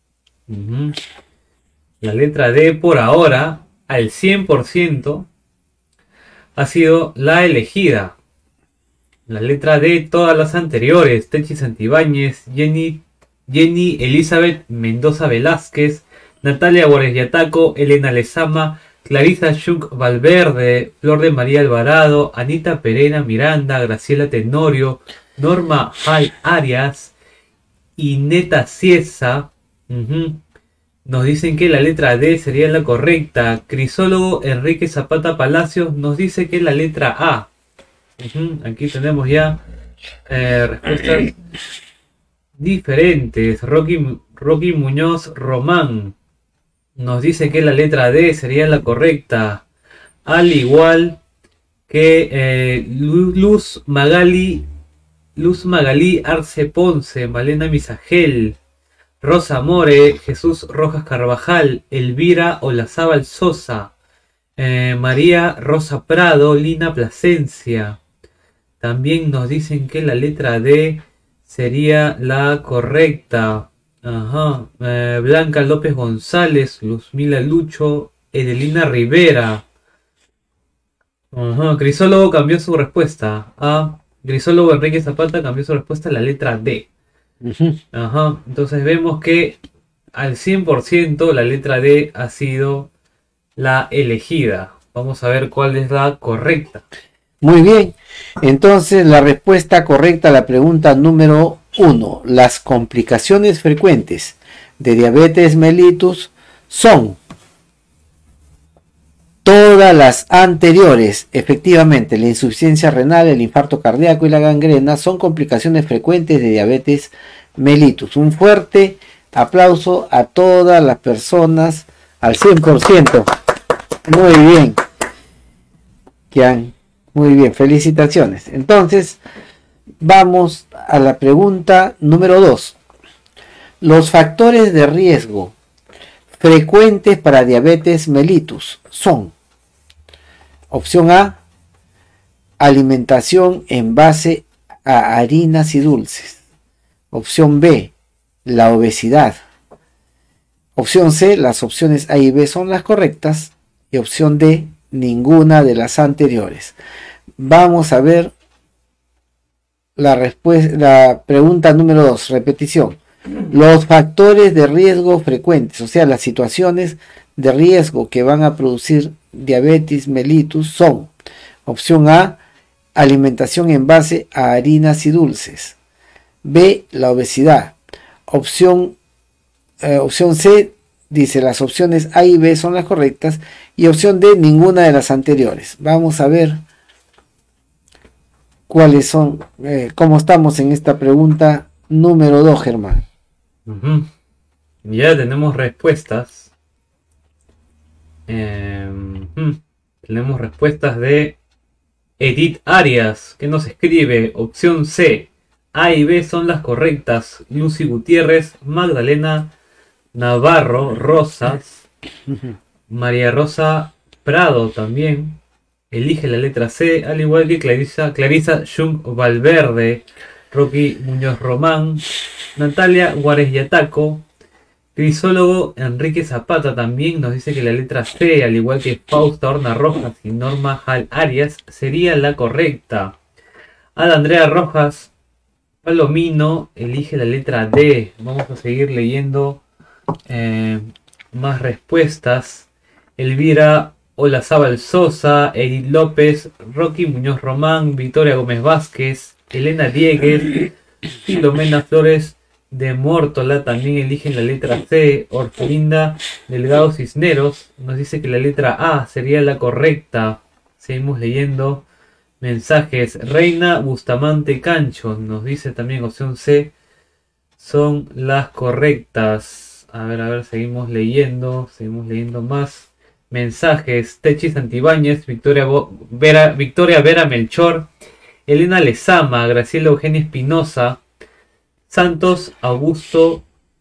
la letra D por ahora al 100% ha sido la elegida. La letra D, todas las anteriores: Techi Santibáñez, Jenny Elizabeth Mendoza Velázquez, Natalia Guarez-Yataco, Elena Lezama, Clarisa Shunk Valverde, Flor de María Alvarado, Anita Pereira Miranda, Graciela Tenorio, Norma Hall Arias y Neta Ciesa. Nos dicen que la letra D sería la correcta. Crisólogo Enrique Zapata Palacios nos dice que la letra A. Aquí tenemos ya respuestas diferentes. Rocky Muñoz Román nos dice que la letra D sería la correcta, al igual que Luz Magali Arce Ponce, Malena Misagel, Rosa More, Jesús Rojas Carvajal, Elvira Olazábal Sosa, María Rosa Prado, Lina Plasencia. También nos dicen que la letra D sería la correcta. Blanca López González, Luzmila Lucho, Edelina Rivera. Crisólogo cambió su respuesta. Crisólogo Enrique Zapata cambió su respuesta a la letra D. Entonces vemos que al 100% la letra D ha sido la elegida. Vamos a ver cuál es la correcta. Muy bien. Entonces la respuesta correcta a la pregunta número 1. Las complicaciones frecuentes de diabetes mellitus son todas las anteriores. Efectivamente, la insuficiencia renal, el infarto cardíaco y la gangrena son complicaciones frecuentes de diabetes mellitus. Un fuerte aplauso a todas las personas al 100%. Muy bien. Muy bien, felicitaciones. Entonces, vamos a la pregunta número 2. Los factores de riesgo frecuentes para diabetes mellitus son: opción A, alimentación en base a harinas y dulces. Opción B, la obesidad. Opción C, las opciones A y B son las correctas. Y opción D, ninguna de las anteriores. Vamos a ver la respuesta, la pregunta número 2, repetición. Los factores de riesgo frecuentes, o sea, las situaciones de riesgo que van a producir diabetes mellitus son: opción A, alimentación en base a harinas y dulces. B, la obesidad. Opción C dice las opciones A y B son las correctas. Y opción D, ninguna de las anteriores. Vamos a ver cuáles son, cómo estamos en esta pregunta número 2, Germán. Ya tenemos respuestas. Tenemos respuestas de Edith Arias, que nos escribe: opción C, A y B son las correctas. Lucy Gutiérrez, Magdalena Navarro Rosas, María Rosa Prado también elige la letra C, al igual que Clarisa Shunk Valverde, Rocky Muñoz Román, Natalia Guarez-Yataco. Crisólogo Enrique Zapata también nos dice que la letra C, al igual que Fausta Horna Rojas y Norma Hall Arias, sería la correcta. Andrea Rojas Palomino elige la letra D. Vamos a seguir leyendo más respuestas. Elvira Olazábal Sosa, Edith López, Rocky Muñoz Román, Victoria Gómez Vázquez, Elena Diegues, Filomena Flores de Mórtola también eligen la letra C. Orfelinda Delgado Cisneros nos dice que la letra A sería la correcta. Seguimos leyendo mensajes. Reina Bustamante Cancho nos dice también opción C son las correctas. A ver, seguimos leyendo más mensajes. Techi Santibáñez, Victoria Vera Melchor, Elena Lezama, Graciela Eugenia Espinosa, Santos Augusto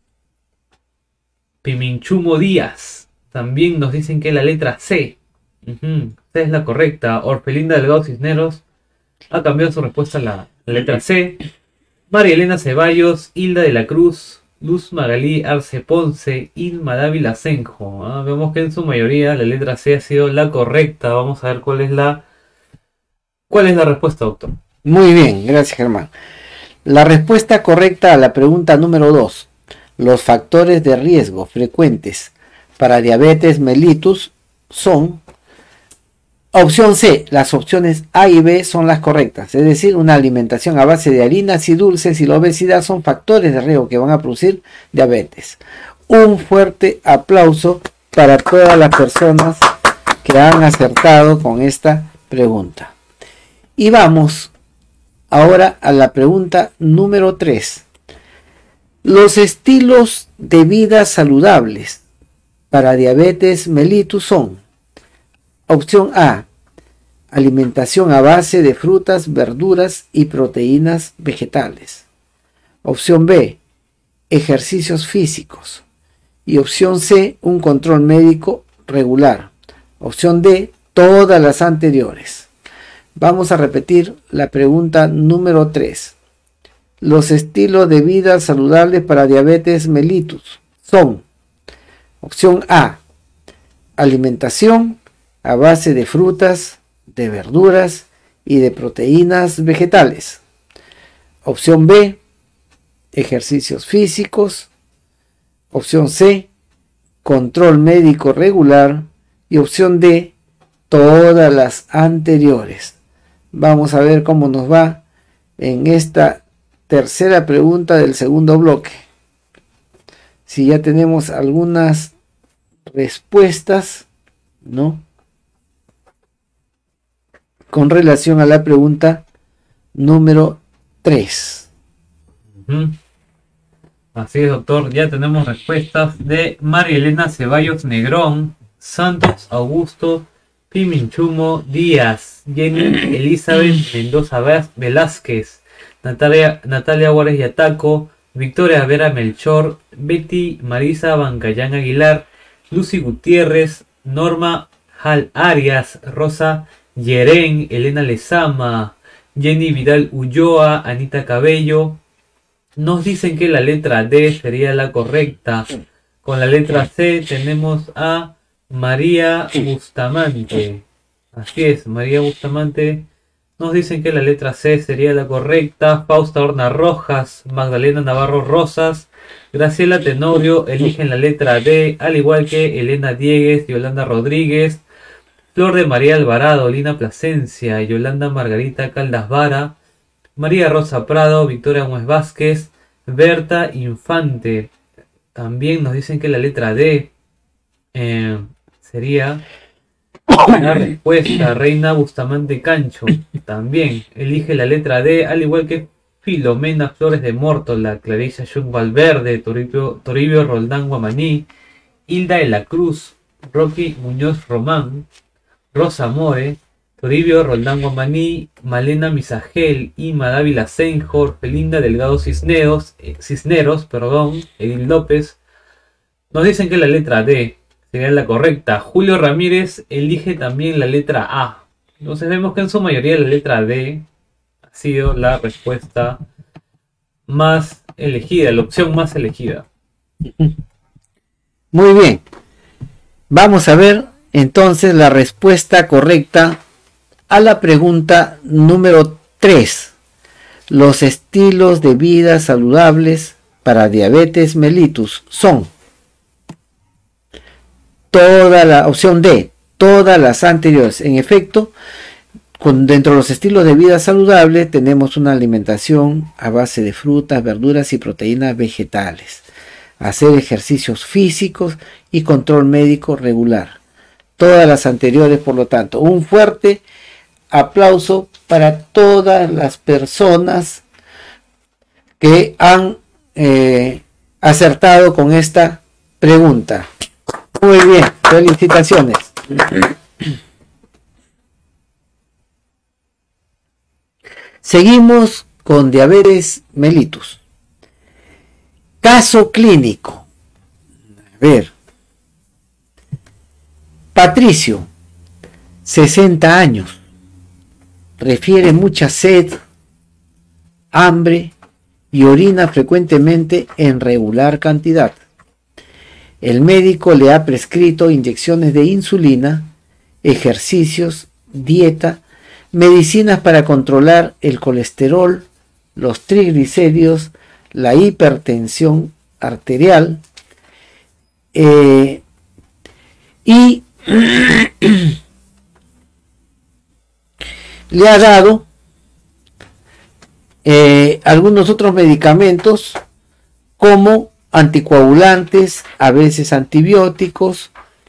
Piminchumo Díaz. También nos dicen que la letra C. C es la correcta. Orfelinda Delgado Cisneros ha cambiado su respuesta a la letra C. María Elena Ceballos, Hilda de la Cruz, Luz Magalí Arce Ponce, Ilma Dávila Senjo. Vemos que en su mayoría la letra C ha sido la correcta. Vamos a ver cuál es la respuesta, doctor. Muy bien, gracias, Germán. La respuesta correcta a la pregunta número 2. Los factores de riesgo frecuentes para diabetes mellitus son... Opción C, las opciones A y B son las correctas, es decir, una alimentación a base de harinas y dulces y la obesidad son factores de riesgo que van a producir diabetes. Un fuerte aplauso para todas las personas que han acertado con esta pregunta. Y vamos ahora a la pregunta número 3. Los estilos de vida saludables para diabetes mellitus son: opción A, alimentación a base de frutas, verduras y proteínas vegetales. Opción B, ejercicios físicos. Y opción C, un control médico regular. Opción D, todas las anteriores. Vamos a repetir la pregunta número 3. Los estilos de vida saludables para diabetes mellitus son: opción A, alimentación a base de frutas, de verduras y de proteínas vegetales. Opción B, ejercicios físicos. Opción C, control médico regular. Y opción D, todas las anteriores. Vamos a ver cómo nos va en esta tercera pregunta del segundo bloque. Si ya tenemos algunas respuestas, ¿no?, con relación a la pregunta número 3. Así es, doctor. Ya tenemos respuestas de María Elena Ceballos Negrón, Santos Augusto Piminchumo Díaz, Jenny Elizabeth Mendoza Velázquez, Natalia Juárez Yataco, Victoria Vera Melchor, Betty Marisa Bancayán Aguilar, Lucy Gutiérrez, Norma Hal Arias, Rosa Yeren, Elena Lezama, Jenny Vidal Ulloa, Anita Cabello. Nos dicen que la letra D sería la correcta. Con la letra C tenemos a María Bustamante. Así es, María Bustamante. Nos dicen que la letra C sería la correcta. Fausta Horna Rojas, Magdalena Navarro Rosas, Graciela Tenorio eligen la letra D, al igual que Elena Diegues, Yolanda Rodríguez, Flor de María Alvarado, Lina Plasencia, Yolanda Margarita Caldas Vara, María Rosa Prado, Victoria Gómez Vázquez, Berta Infante. También nos dicen que la letra D sería la respuesta. Reina Bustamante Cancho también elige la letra D, al igual que Filomena Flores de Mórtola, Clarissa Yung Valverde, Toribio Roldán Guamaní, Hilda de la Cruz, Rocky Muñoz Román, Rosa More, Toribio Roldán Guamaní, Malena Misagel, Ima Dávila Senjor, Felinda Delgado Cisneros, Edil López. Nos dicen que la letra D sería la correcta. Julio Ramírez elige también la letra A. Entonces vemos que en su mayoría la letra D ha sido la respuesta más elegida, la opción más elegida. Muy bien. Vamos a ver entonces la respuesta correcta a la pregunta número 3 Los estilos de vida saludables para diabetes mellitus son toda la opción D, todas las anteriores. En efecto, dentro de los estilos de vida saludable tenemos una alimentación a base de frutas, verduras y proteínas vegetales, hacer ejercicios físicos y control médico regular. Todas las anteriores, por lo tanto, un fuerte aplauso para todas las personas que han acertado con esta pregunta. Muy bien, felicitaciones. Seguimos con diabetes mellitus. Caso clínico. A ver. Patricio, 60 años. Refiere mucha sed, hambre y orina frecuentemente en regular cantidad. El médico le ha prescrito inyecciones de insulina, ejercicios, dieta, medicinas para controlar el colesterol, los triglicéridos, la hipertensión arterial y le ha dado algunos otros medicamentos como anticoagulantes, a veces antibióticos,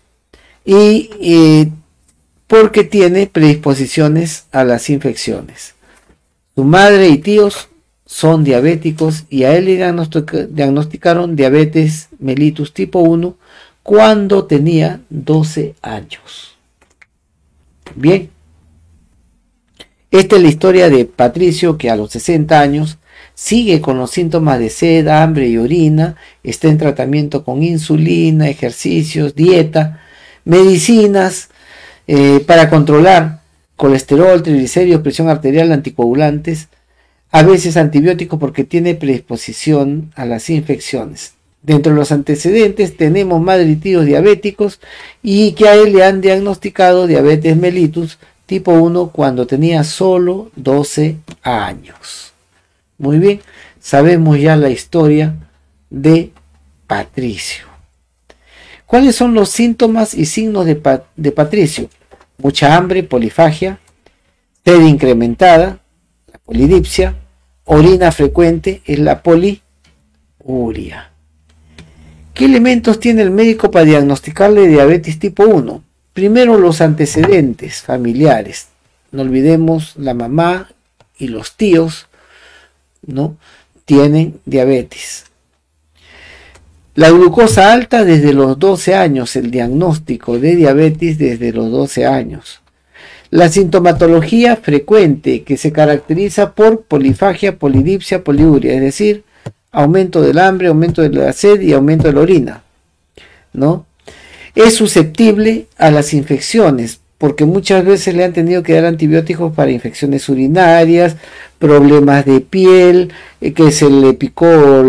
y porque tiene predisposiciones a las infecciones. Su madre y tíos son diabéticos y a él le diagnosticaron diabetes mellitus tipo 1 cuando tenía 12 años. Bien. Esta es la historia de Patricio, que a los 60 años sigue con los síntomas de sed, hambre y orina, está en tratamiento con insulina, ejercicios, dieta, medicinas para controlar colesterol, triglicéridos, presión arterial, anticoagulantes, a veces antibióticos porque tiene predisposición a las infecciones. Dentro de los antecedentes tenemos madre y tíos diabéticos y que a él le han diagnosticado diabetes mellitus tipo 1 cuando tenía solo 12 años. Muy bien, sabemos ya la historia de Patricio. ¿Cuáles son los síntomas y signos de Patricio? Mucha hambre, polifagia, sed incrementada, la polidipsia, orina frecuente, es la poliuria. ¿Qué elementos tiene el médico para diagnosticarle diabetes tipo 1? Primero, los antecedentes familiares. No olvidemos, la mamá y los tíos, ¿no?, tienen diabetes. La glucosa alta desde los 12 años, el diagnóstico de diabetes desde los 12 años. La sintomatología frecuente que se caracteriza por polifagia, polidipsia, poliuria, es decir, aumento del hambre, aumento de la sed y aumento de la orina, ¿no? Es susceptible a las infecciones, porque muchas veces le han tenido que dar antibióticos para infecciones urinarias, problemas de piel, que se le picó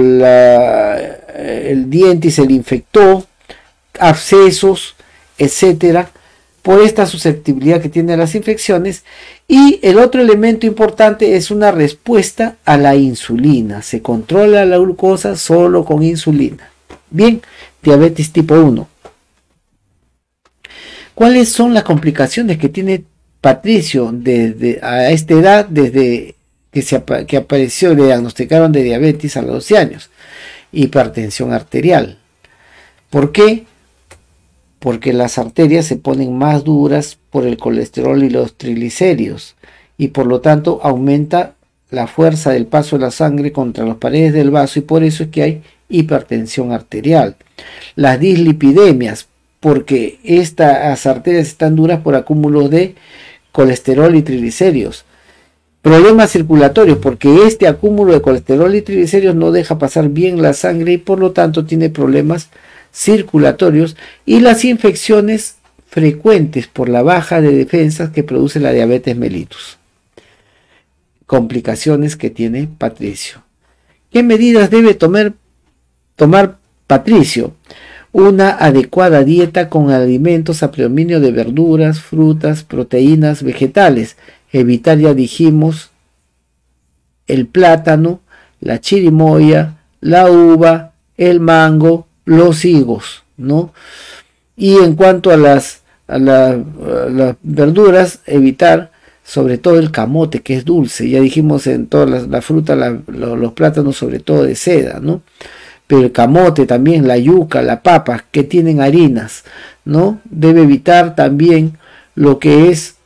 el diente y se le infectó, abscesos, etcétera, por esta susceptibilidad que tiene a las infecciones. Y el otro elemento importante es una respuesta a la insulina. Se controla la glucosa solo con insulina. Bien, diabetes tipo 1. ¿Cuáles son las complicaciones que tiene Patricio a esta edad, desde que apareció, le diagnosticaron de diabetes a los 12 años? Hipertensión arterial. ¿Por qué? Porque las arterias se ponen más duras por el colesterol y los triglicéridos, y por lo tanto aumenta la fuerza del paso de la sangre contra las paredes del vaso, y por eso es que hay hipertensión arterial. Las dislipidemias, porque estas arterias están duras por acúmulos de colesterol y triglicéridos. Problemas circulatorios, porque este acúmulo de colesterol y triglicéridos no deja pasar bien la sangre y por lo tanto tiene problemas circulatorios. Y las infecciones frecuentes por la baja de defensas que produce la diabetes mellitus. Complicaciones que tiene Patricio. ¿Qué medidas debe tomar Patricio? Una adecuada dieta con alimentos a predominio de verduras, frutas, proteínas, vegetales. Evitar, ya dijimos, el plátano, la chirimoya, la uva, el mango, los higos, ¿no? Y en cuanto a las verduras, evitar sobre todo el camote, que es dulce. Ya dijimos en todas la fruta, los plátanos sobre todo de seda, ¿no? Pero el camote también, la yuca, la papa, que tienen harinas, ¿no? Debe evitar también lo que es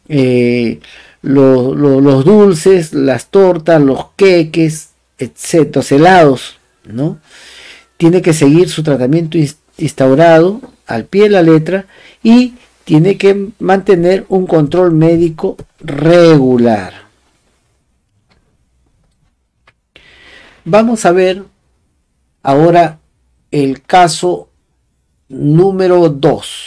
los dulces, las tortas, los queques, etc., los helados, ¿no? Tiene que seguir su tratamiento instaurado al pie de la letra y tiene que mantener un control médico regular. Vamos a ver ahora el caso número 2.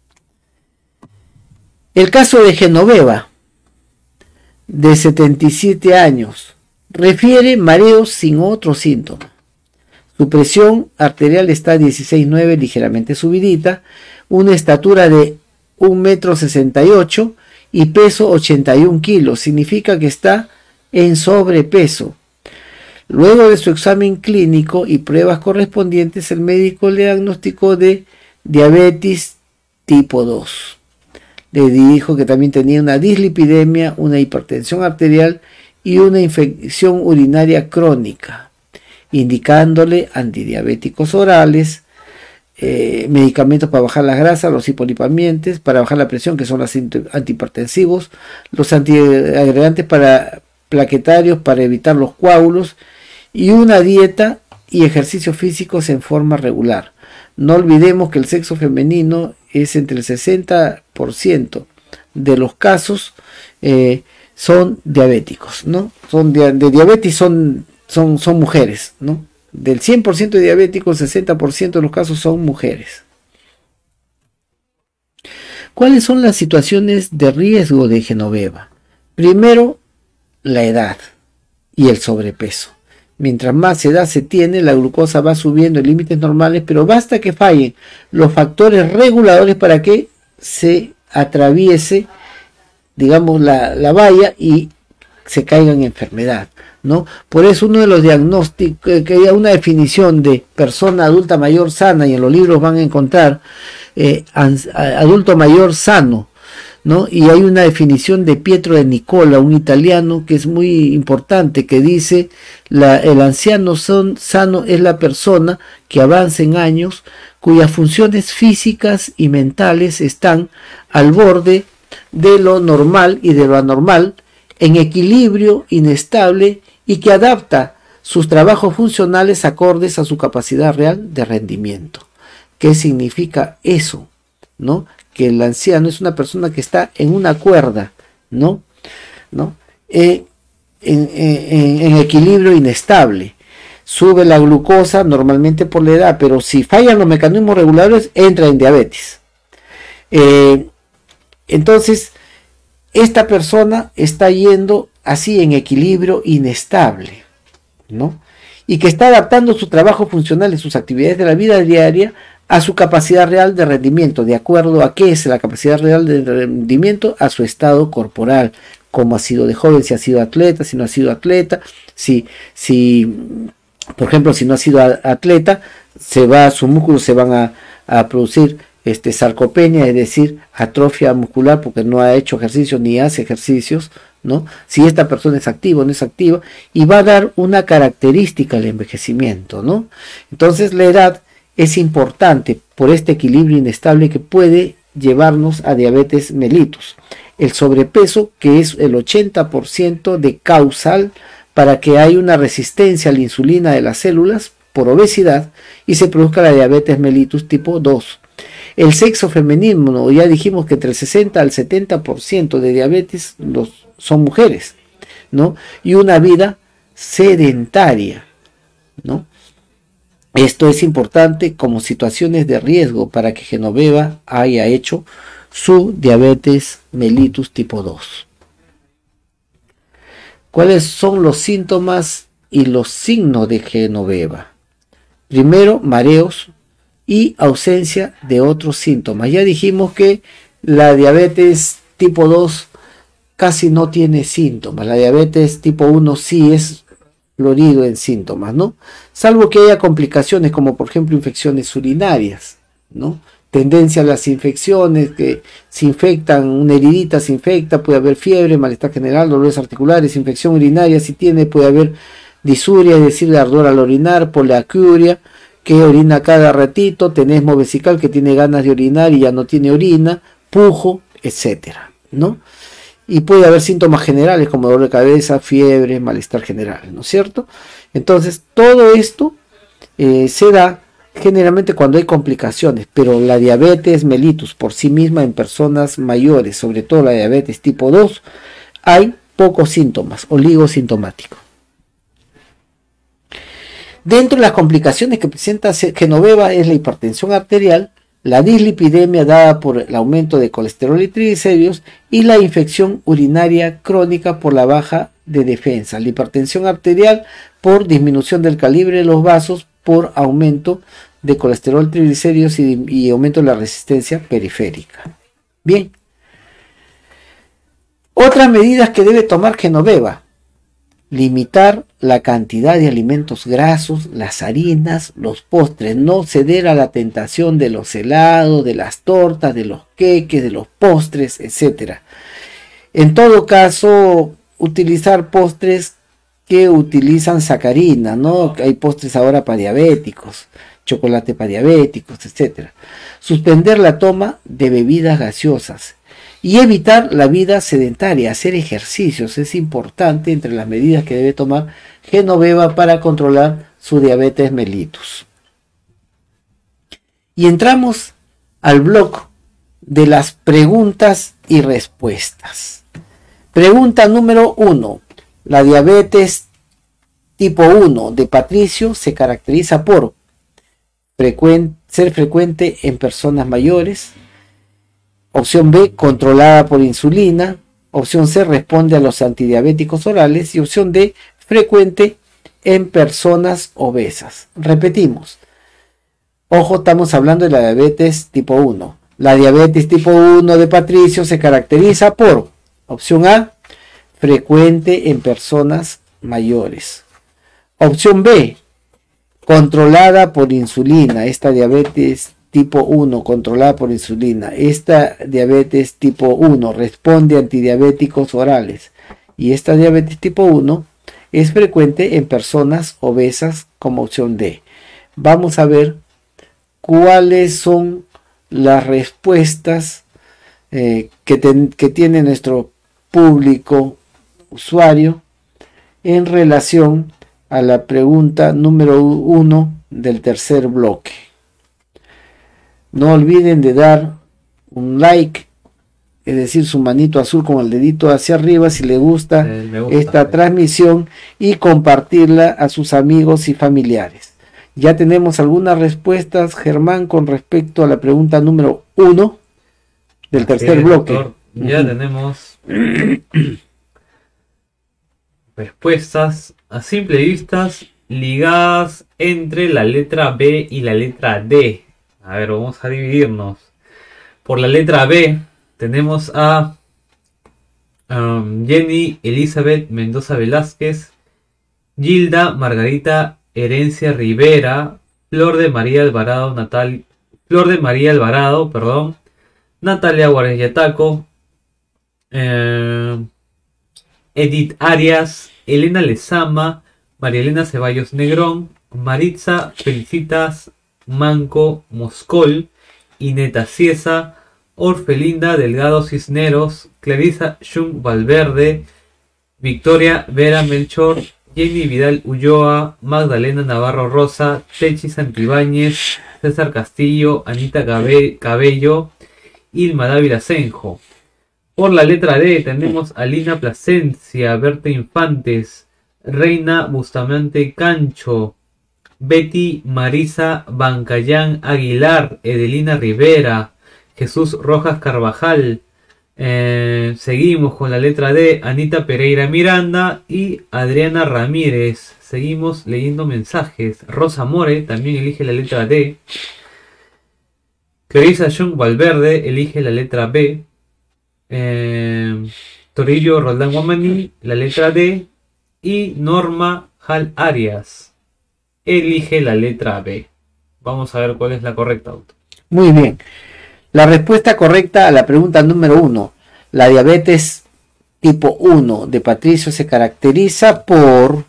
El caso de Genoveva, de 77 años, refiere mareos sin otro síntoma. Su presión arterial está a 16,9, ligeramente subidita, una estatura de 1,68 m y peso 81 kilos, significa que está en sobrepeso. Luego de su examen clínico y pruebas correspondientes, el médico le diagnosticó de diabetes tipo 2. Le dijo que también tenía una dislipidemia, una hipertensión arterial y una infección urinaria crónica, indicándole antidiabéticos orales, medicamentos para bajar las grasas, los hipolipamiantes, para bajar la presión, que son los antihipertensivos, los antiagregantes para plaquetarios, para evitar los coágulos, y una dieta y ejercicios físicos en forma regular. No olvidemos que el sexo femenino es entre el 60% de los casos son diabéticos, ¿no? Son de diabetes, son mujeres, ¿no? Del 100% de diabéticos, el 60% de los casos son mujeres. ¿Cuáles son las situaciones de riesgo de Genoveva? Primero, la edad y el sobrepeso. Mientras más edad se tiene, la glucosa va subiendo en límites normales, pero basta que fallen los factores reguladores para que se atraviese, digamos, la valla y se caiga en enfermedad, ¿no? Por eso uno de los diagnósticos, que hay una definición de persona adulta mayor sana, y en los libros van a encontrar adulto mayor sano, ¿no? Y hay una definición de Pietro de Nicola, un italiano, que es muy importante, que dice: el anciano sano es la persona que avanza en años, cuyas funciones físicas y mentales están al borde de lo normal y de lo anormal, en equilibrio inestable, y que adapta sus trabajos funcionales acordes a su capacidad real de rendimiento. ¿Qué significa eso? ¿No? Que el anciano es una persona que está en una cuerda, ¿no? En equilibrio inestable. Sube la glucosa normalmente por la edad, pero si fallan los mecanismos regulares, entra en diabetes. Entonces, esta persona está yendo así en equilibrio inestable, ¿no? Y que está adaptando su trabajo funcional y sus actividades de la vida diaria a su capacidad real de rendimiento. ¿De acuerdo a qué es la capacidad real de rendimiento? A su estado corporal, cómo ha sido de joven, si ha sido atleta, si no ha sido atleta, por ejemplo, si no ha sido atleta, sus músculos se van a producir sarcopenia, es decir, atrofia muscular, porque no ha hecho ejercicios ni hace ejercicios, ¿no? Si esta persona es activa o no es activa, y va a dar una característica al envejecimiento, ¿no? Entonces la edad es importante por este equilibrio inestable que puede llevarnos a diabetes mellitus. El sobrepeso, que es el 80% de causal para que haya una resistencia a la insulina de las células por obesidad y se produzca la diabetes mellitus tipo 2. El sexo femenino, ya dijimos que entre el 60 al 70% de diabetes son mujeres, ¿no? Y una vida sedentaria, ¿no? Esto es importante como situaciones de riesgo para que Genoveva haya hecho su diabetes mellitus tipo 2. ¿Cuáles son los síntomas y los signos de Genoveva? Primero, mareos y ausencia de otros síntomas. Ya dijimos que la diabetes tipo 2 casi no tiene síntomas. La diabetes tipo 1 sí es florido en síntomas, ¿no? Salvo que haya complicaciones como por ejemplo infecciones urinarias, ¿no? Tendencia a las infecciones que se infectan, una heridita se infecta, puede haber fiebre, malestar general, dolores articulares, infección urinaria, si tiene puede haber disuria, es decir, ardor al orinar, poliacuria, que orina cada ratito, tenesmo vesical que tiene ganas de orinar y ya no tiene orina, pujo, etcétera, ¿no? Y puede haber síntomas generales como dolor de cabeza, fiebre, malestar general, ¿no es cierto? Entonces, todo esto se da generalmente cuando hay complicaciones, pero la diabetes mellitus por sí misma en personas mayores, sobre todo la diabetes tipo 2, hay pocos síntomas, oligosintomático. Dentro de las complicaciones que presenta Genoveva es la hipertensión arterial, la dislipidemia dada por el aumento de colesterol y triglicéridos y la infección urinaria crónica por la baja de defensa. La hipertensión arterial por disminución del calibre de los vasos por aumento de colesterol, triglicéridos y aumento de la resistencia periférica. Bien. Otras medidas que debe tomar Genoveva: limitar la cantidad de alimentos grasos, las harinas, los postres, no ceder a la tentación de los helados, de las tortas, de los queques, de los postres, etc. En todo caso, utilizar postres que utilizan sacarina, ¿no? Hay postres ahora para diabéticos, chocolate para diabéticos, etc. Suspender la toma de bebidas gaseosas y evitar la vida sedentaria, hacer ejercicios es importante entre las medidas que debe tomar Genoveva para controlar su diabetes mellitus. Y entramos al bloque de las preguntas y respuestas. Pregunta número 1. La diabetes tipo 1 de Patricio se caracteriza por ser frecuente en personas mayores. Opción B, controlada por insulina. Opción C, responde a los antidiabéticos orales. Y opción D, frecuente en personas obesas. Repetimos. Ojo, estamos hablando de la diabetes tipo 1. La diabetes tipo 1 de Patricio se caracteriza por, opción A, frecuente en personas mayores. Opción B, controlada por insulina. Esta diabetes tipo 1 controlada por insulina. Esta diabetes tipo 1 responde a antidiabéticos orales. Y esta diabetes tipo 1 es frecuente en personas obesas como opción D. Vamos a ver cuáles son las respuestas que tiene nuestro público usuario en relación a la pregunta número 1 del tercer bloque. No olviden de dar un like, es decir, su manito azul con el dedito hacia arriba si le gusta esta transmisión, y compartirla a sus amigos y familiares. Ya tenemos algunas respuestas, Germán, con respecto a la pregunta número 1 del tercer bloque. Doctor, ya tenemos respuestas a simple vista ligadas entre la letra B y la letra D. A ver, vamos a dividirnos. Por la letra B tenemos a Jenny Elizabeth Mendoza Velázquez, Gilda Margarita Herencia Rivera, Flor de María Alvarado, Natalia Juárez Yataco, Edith Arias, Elena Lezama, María Elena Ceballos Negrón, Maritza Felicitas Manco Moscol, Ineta Ciesa, Orfelinda Delgado Cisneros, Clarisa Jung Valverde, Victoria Vera Melchor, Jenny Vidal Ulloa, Magdalena Navarro Rosa, Techi Santibáñez, César Castillo, Anita Cabello, Ilma Dávila Senjo. Por la letra D tenemos a Lina Plasencia, Berta Infantes, Reina Bustamante Cancho, Betty Marisa Bancayán Aguilar, Edelina Rivera, Jesús Rojas Carvajal. Seguimos con la letra D, Anita Pereira Miranda y Adriana Ramírez. Seguimos leyendo mensajes. Rosa More también elige la letra D. Clarisa Jung Valverde elige la letra B. Torillo Roldán Guamaní, la letra D. Y Norma Hal Arias elige la letra B. Vamos a ver cuál es la correcta, doctor. Muy bien. La respuesta correcta a la pregunta número 1. La diabetes tipo 1 de Patricio se caracteriza por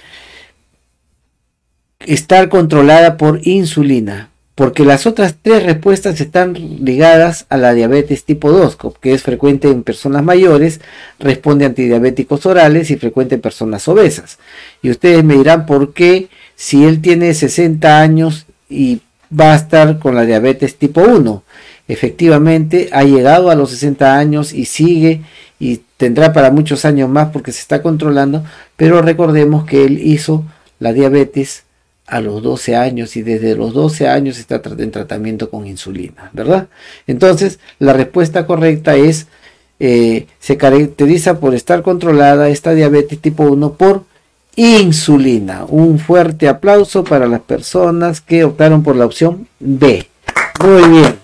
estar controlada por insulina, porque las otras 3 respuestas están ligadas a la diabetes tipo 2, que es frecuente en personas mayores, responde a antidiabéticos orales y frecuente en personas obesas. Y ustedes me dirán por qué, si él tiene 60 años y va a estar con la diabetes tipo 1. Efectivamente, ha llegado a los 60 años y sigue y tendrá para muchos años más porque se está controlando, pero recordemos que él hizo la diabetes a los 12 años y desde los 12 años está en tratamiento con insulina, ¿verdad? Entonces, la respuesta correcta es, se caracteriza por estar controlada esta diabetes tipo 1 por insulina. Un fuerte aplauso para las personas que optaron por la opción B. Muy bien.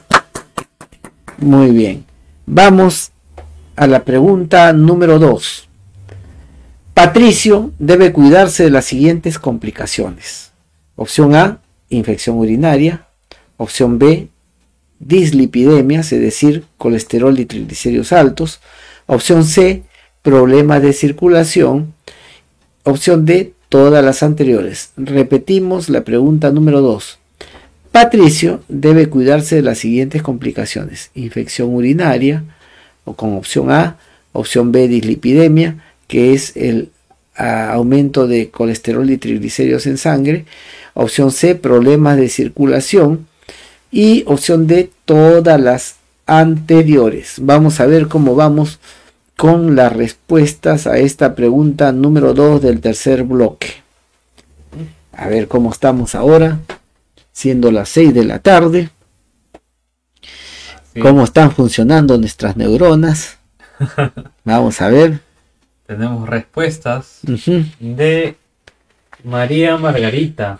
Muy bien. Vamos a la pregunta número 2. Patricio debe cuidarse de las siguientes complicaciones. Opción A, infección urinaria. Opción B, dislipidemia, es decir, colesterol y triglicéridos altos. Opción C, problemas de circulación. Opción D, todas las anteriores. Repetimos la pregunta número 2. Patricio debe cuidarse de las siguientes complicaciones. Infección urinaria, o con opción A. Opción B, dislipidemia, que es el aumento de colesterol y triglicéridos en sangre. Opción C, problemas de circulación. Y opción D, todas las anteriores. Vamos a ver cómo vamos con las respuestas a esta pregunta número 2 del tercer bloque. A ver cómo estamos ahora, siendo las 6 de la tarde. Sí. Cómo están funcionando nuestras neuronas. Vamos a ver. Tenemos respuestas de María Margarita.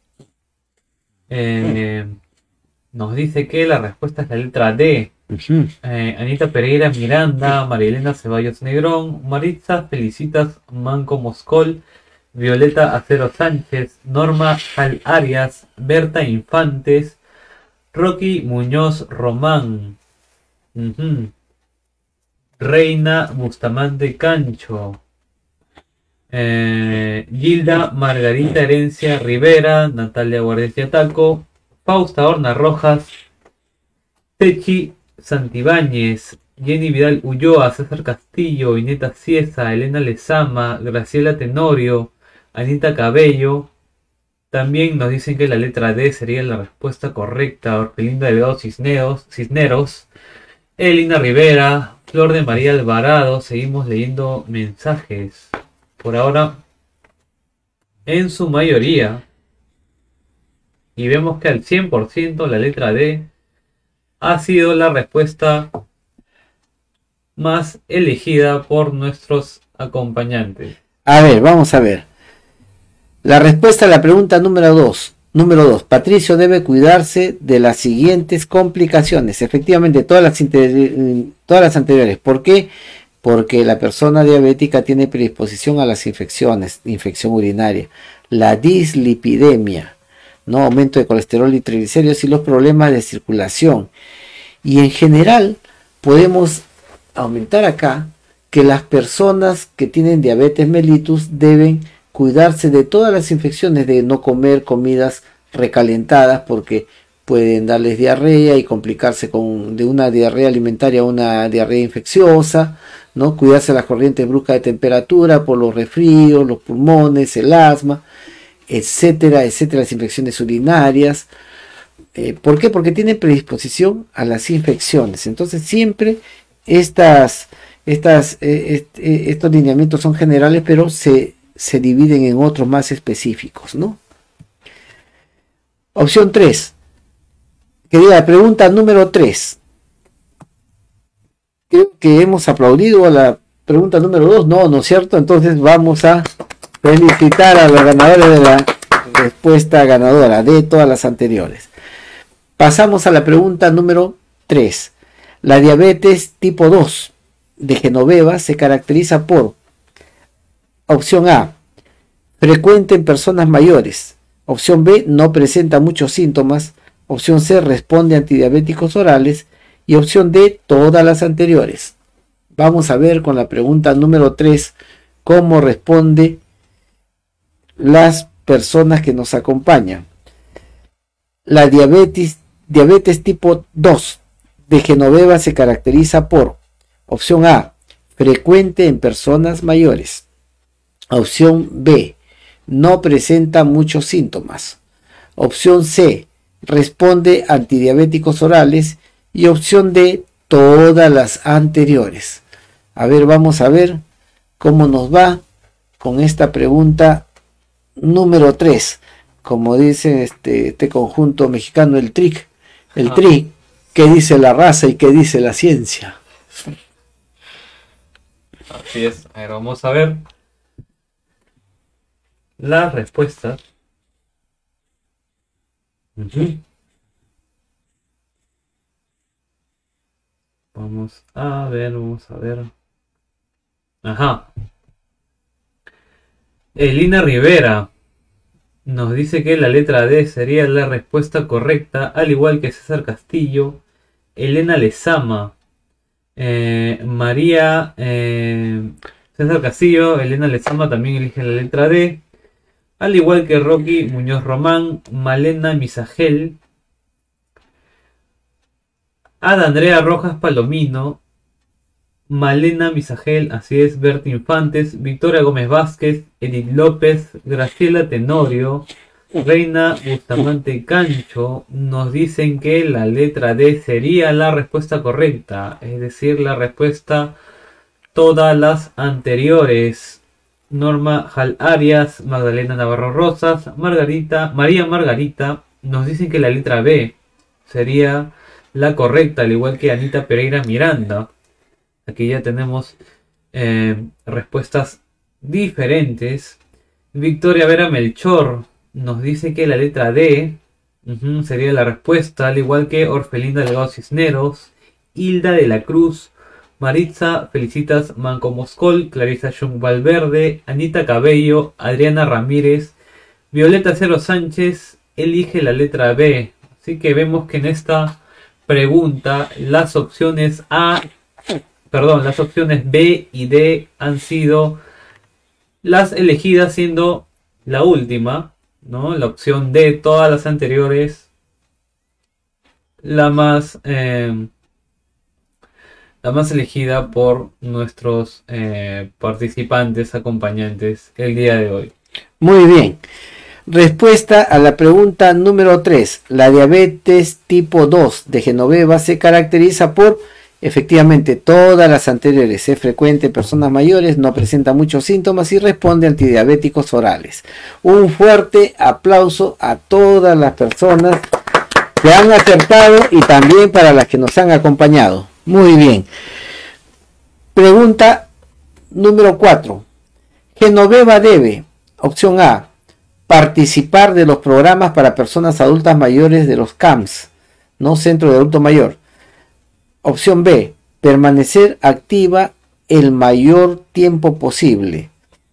Nos dice que la respuesta es la letra D. Anita Pereira Miranda, Marielena Ceballos Negrón, Maritza Felicitas Manco Moscol, Violeta Acero Sánchez, Norma Jal Arias, Berta Infantes, Rocky Muñoz Román, Reina Bustamante Cancho, Gilda Margarita Herencia Rivera, Natalia Guardia Taco, Fausta Horna Rojas, Techi Santibáñez, Jenny Vidal Ulloa, César Castillo, Ineta Ciesa, Elena Lezama, Graciela Tenorio, Anita Cabello. También nos dicen que la letra D sería la respuesta correcta. Orfelinda Delgado Cisneros, Elina Rivera, Flor de María Alvarado. Seguimos leyendo mensajes. Por ahora, en su mayoría, y vemos que al 100% la letra D ha sido la respuesta más elegida por nuestros acompañantes. A ver, vamos a ver. La respuesta a la pregunta número 2. Número 2. Patricio debe cuidarse de las siguientes complicaciones. Efectivamente, todas las anteriores. ¿Por qué? Porque la persona diabética tiene predisposición a las infecciones, infección urinaria, la dislipidemia, ¿no? Aumento de colesterol y triglicéridos y los problemas de circulación. Y en general podemos aumentar acá que las personas que tienen diabetes mellitus deben cuidarse de todas las infecciones, de no comer comidas recalentadas porque pueden darles diarrea y complicarse de una diarrea alimentaria a una diarrea infecciosa, ¿no? Cuidarse de las corrientes bruscas de temperatura por los resfríos, los pulmones, el asma, etcétera, etcétera, las infecciones urinarias. ¿Por qué? Porque tienen predisposición a las infecciones. Entonces siempre estos lineamientos son generales, pero se dividen en otros más específicos, ¿no? Opción 3. Querida, pregunta número 3. Creo que hemos aplaudido a la pregunta número 2. No es cierto. Entonces vamos a felicitar a los ganadores de la respuesta ganadora de todas las anteriores. Pasamos a la pregunta número 3. La diabetes tipo 2 de Genoveva se caracteriza por: opción A, frecuente en personas mayores; opción B, no presenta muchos síntomas; opción C, responde a antidiabéticos orales; y opción D, todas las anteriores. Vamos a ver con la pregunta número 3 cómo responde las personas que nos acompañan. La diabetes tipo 2 de Genoveva se caracteriza por: opción A, frecuente en personas mayores; opción B, no presenta muchos síntomas; opción C, responde a antidiabéticos orales; y opción D, todas las anteriores. A ver, vamos a ver cómo nos va con esta pregunta número 3. Como dice este conjunto mexicano, el TRIC. El TRIC, ¿qué dice la raza y qué dice la ciencia? Así es. A ver, vamos a ver las respuestas. Vamos a ver, Ajá. Elina Rivera nos dice que la letra D sería la respuesta correcta, al igual que César Castillo. Elena Lezama, María, César Castillo, Elena Lezama también elige la letra D, al igual que Rocky Muñoz Román, Malena Misagel, Ada Andrea Rojas Palomino, Malena Misagel, así es, Berta Infantes, Victoria Gómez Vázquez, Edith López, Graciela Tenorio, Reina Bustamante Cancho nos dicen que la letra D sería la respuesta correcta, es decir, la respuesta todas las anteriores. Norma Jal Arias, Magdalena Navarro Rosas, María Margarita nos dicen que la letra B sería la correcta, al igual que Anita Pereira Miranda. Aquí ya tenemos respuestas diferentes. Victoria Vera Melchor nos dice que la letra D sería la respuesta, al igual que Orfelinda Delgado Cisneros, Hilda de la Cruz, Maritza Felicitas Manco Moscol, Clarisa Jung Valverde, Anita Cabello, Adriana Ramírez, Violeta Cero Sánchez elige la letra B. Así que vemos que en esta pregunta las opciones las opciones B y D han sido las elegidas, siendo la última, ¿no? La opción D, todas las anteriores, la más elegida por nuestros participantes, acompañantes el día de hoy. Muy bien. Respuesta a la pregunta número 3. La diabetes tipo 2 de Genoveva se caracteriza por: efectivamente, todas las anteriores. Es frecuente en personas mayores, no presenta muchos síntomas y responde a antidiabéticos orales. Un fuerte aplauso a todas las personas que han acertado y también para las que nos han acompañado. Muy bien. Pregunta número 4. Genoveva debe, opción A, participar de los programas para personas adultas mayores de los CAMS, no Centro de Adulto Mayor. Opción B, permanecer activa el mayor tiempo posible.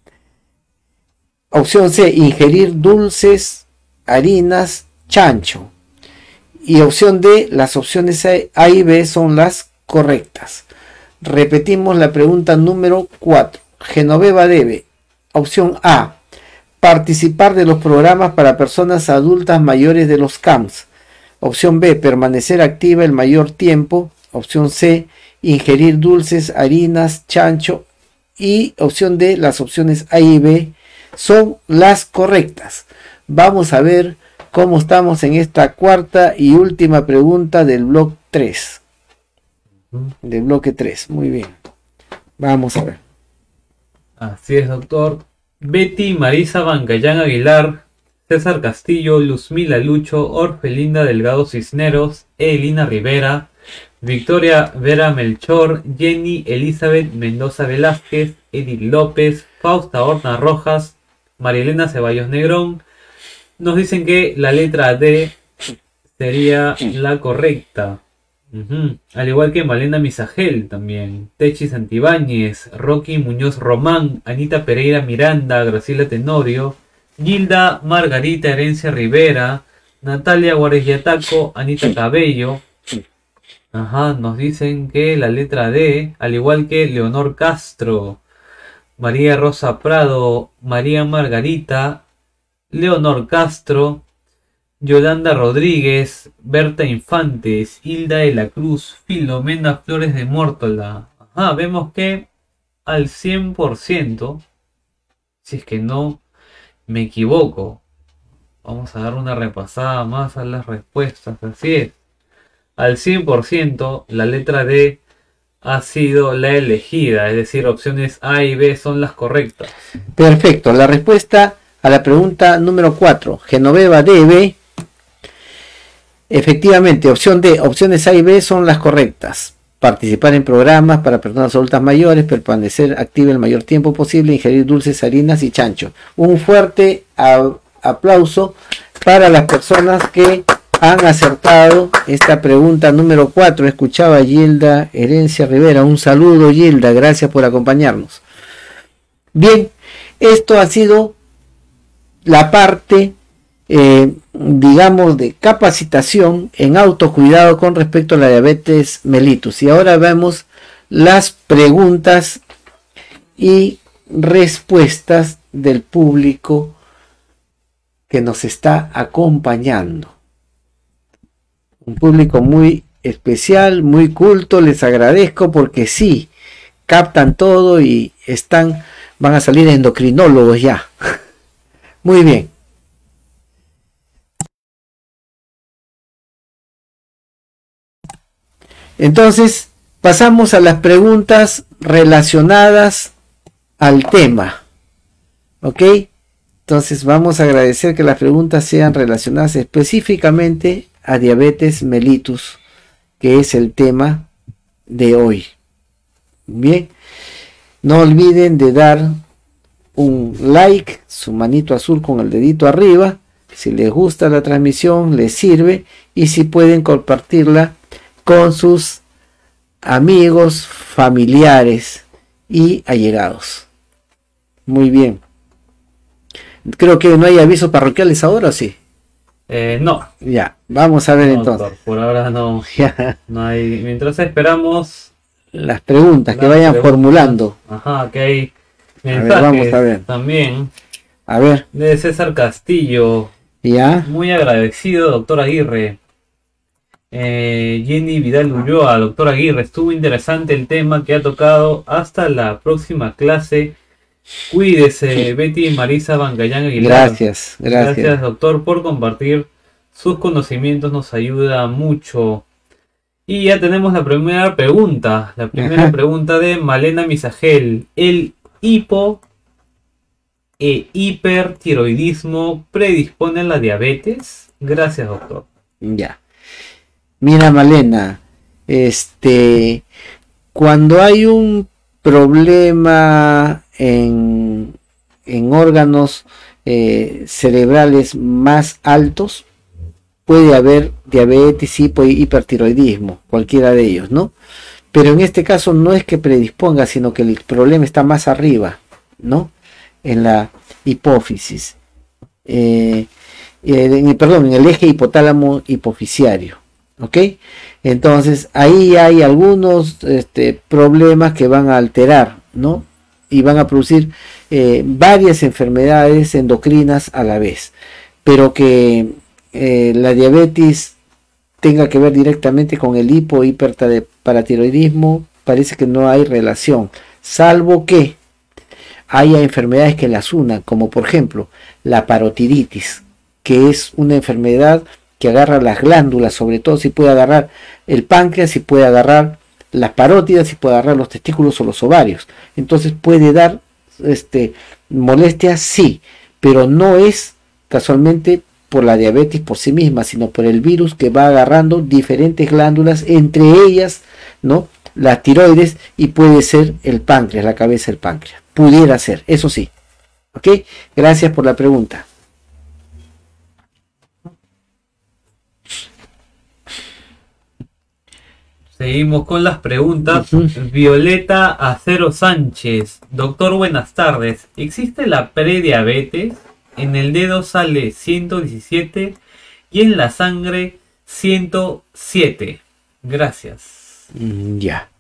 Opción C, ingerir dulces, harinas, chancho. Y opción D, las opciones A y B son las correctas. Repetimos la pregunta número 4. Genoveva debe, opción A, participar de los programas para personas adultas mayores de los CAMS. Opción B, permanecer activa el mayor tiempo. Opción C, ingerir dulces, harinas, chancho. Y opción D, las opciones A y B son las correctas. Vamos a ver cómo estamos en esta cuarta y última pregunta del bloque 3. Del bloque 3. Muy bien. Vamos a ver. Así es, doctor. Betty Marisa Bancayán Aguilar, César Castillo, Luzmila Lucho, Orfelinda Delgado Cisneros, Elina Rivera, Victoria Vera Melchor, Jenny Elizabeth Mendoza Velázquez, Edith López, Fausta Horna Rojas, Marielena Ceballos Negrón, nos dicen que la letra D sería la correcta. Al igual que Malena Misagel también, Techi Santibáñez, Rocky Muñoz Román, Anita Pereira Miranda, Graciela Tenorio, Gilda Margarita Herencia Rivera, Natalia Juárez Yataco, Anita Cabello. Nos dicen que la letra D, al igual que Leonor Castro, María Rosa Prado, María Margarita, Leonor Castro, Yolanda Rodríguez, Berta Infantes, Hilda de la Cruz, Filomena Flores de Mórtola. Vemos que al 100%, si es que no me equivoco, vamos a dar una repasada más a las respuestas. Así es, al 100% la letra D ha sido la elegida, es decir, opciones A y B son las correctas. Perfecto, la respuesta a la pregunta número 4, Genoveva DB. Efectivamente, opción D, opciones A y B son las correctas. Participar en programas para personas adultas mayores, permanecer activa el mayor tiempo posible, ingerir dulces, harinas y chancho. Un fuerte aplauso para las personas que han acertado esta pregunta número 4. Escuchaba a Gilda Herencia Rivera. Un saludo, Gilda, gracias por acompañarnos. Bien, esto ha sido la parte digamos de capacitación en autocuidado con respecto a la diabetes mellitus, y ahora vemos las preguntas y respuestas del público que nos está acompañando, un público muy especial, muy culto. Les agradezco porque sí captan todo y van a salir endocrinólogos ya. Muy bien. Entonces, pasamos a las preguntas relacionadas al tema. ¿Ok? Entonces, vamos a agradecer que las preguntas sean relacionadas específicamente a diabetes mellitus, que es el tema de hoy. Bien. No olviden de dar un like, su manito azul con el dedito arriba, si les gusta la transmisión, les sirve, y si pueden compartirla con sus amigos, familiares y allegados. Muy bien. Creo que no hay avisos parroquiales ahora, ¿sí? No. Ya, vamos a ver entonces. Doctor, por ahora no. No hay. Mientras esperamos las preguntas que vayan formulando. Que hay mensajes. A ver, vamos a ver. También. A ver. De César Castillo. Ya. Muy agradecido, doctor Aguirre. Jenny Vidal Ulloa, doctor Aguirre, estuvo interesante el tema que ha tocado. Hasta la próxima clase. Cuídese. Betty Marisa Bangayán Aguilar. Gracias, doctor, por compartir sus conocimientos, nos ayuda mucho. Y ya tenemos la primera pregunta. La primera pregunta de Malena Misagel. ¿El hipo e hipertiroidismo predispone a la diabetes? Gracias, doctor. Ya. Mira, Malena, cuando hay un problema en órganos cerebrales más altos, puede haber diabetes, hipertiroidismo, cualquiera de ellos, ¿no? Pero en este caso no es que predisponga, sino que el problema está más arriba, ¿no? En la hipófisis, en el eje hipotálamo hipofisiario, ¿ok? Entonces ahí hay algunos problemas que van a alterar, ¿no? Y van a producir varias enfermedades endocrinas a la vez, pero que la diabetes tenga que ver directamente con el hiperparatiroidismo, parece que no hay relación, salvo que haya enfermedades que las unan, como por ejemplo la parotiditis, que es una enfermedad que agarra las glándulas, sobre todo si puede agarrar el páncreas, si puede agarrar las parótidas, si puede agarrar los testículos o los ovarios. Entonces puede dar molestias, sí, pero no es casualmente por la diabetes por sí misma, sino por el virus que va agarrando diferentes glándulas, entre ellas, ¿no?, la tiroides, y puede ser el páncreas, la cabeza del páncreas. Pudiera ser, eso sí. ¿Ok? Gracias por la pregunta. Seguimos con las preguntas. Ujú. Violeta Acero Sánchez. Doctor, buenas tardes. ¿Existe la prediabetes? En el dedo sale 117 y en la sangre 107. Gracias. Ya.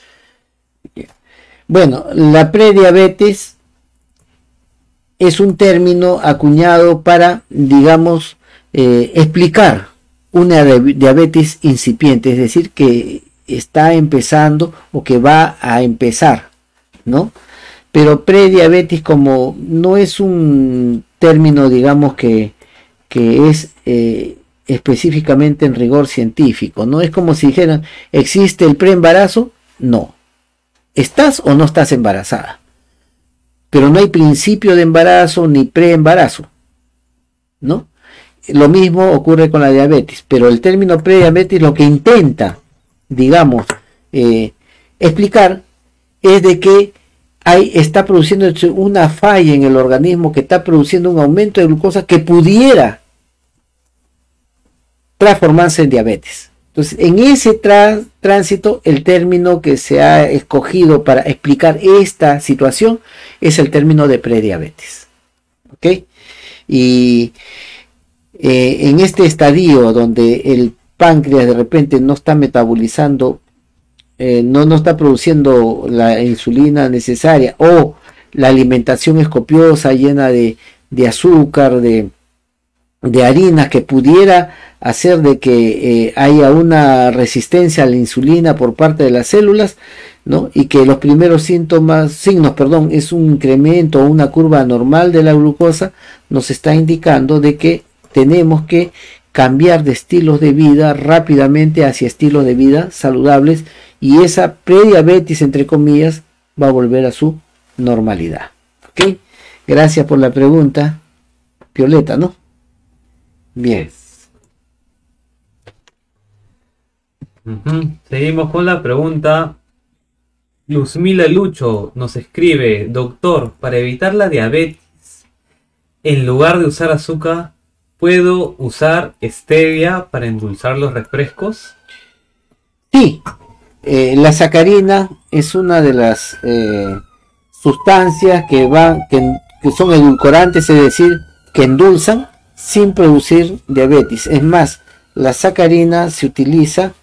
Bueno, la prediabetes es un término acuñado para, digamos, explicar una diabetes incipiente, es decir, que está empezando o que va a empezar, ¿no? Pero prediabetes, como no es un término, digamos, que es específicamente en rigor científico, no es como si dijeran, ¿existe el preembarazo? No. ¿Estás o no estás embarazada? Pero no hay principio de embarazo ni preembarazo, ¿no? Lo mismo ocurre con la diabetes, pero el término prediabetes lo que intenta, digamos, explicar es de que está produciendo una falla en el organismo que está produciendo un aumento de glucosa que pudiera transformarse en diabetes. Entonces, en ese tránsito, el término que se ha escogido para explicar esta situación es el término de prediabetes. ¿Ok? Y en este estadio donde el páncreas de repente no está metabolizando, no está produciendo la insulina necesaria, o la alimentación es copiosa, llena de azúcar, de harina, que pudiera hacer de que haya una resistencia a la insulina por parte de las células, ¿no? Y que los primeros signos, es un incremento o una curva normal de la glucosa, nos está indicando de que tenemos que cambiar de estilos de vida rápidamente hacia estilos de vida saludables, y esa prediabetes, entre comillas, va a volver a su normalidad. ¿Ok? Gracias por la pregunta, Violeta, ¿no? Bien. Seguimos con la pregunta. Luzmila Lucho nos escribe: doctor, para evitar la diabetes, en lugar de usar azúcar, ¿puedo usar stevia para endulzar los refrescos? Sí, la sacarina es una de las sustancias que son edulcorantes, es decir, que endulzan sin producir diabetes. Es más, la sacarina se utiliza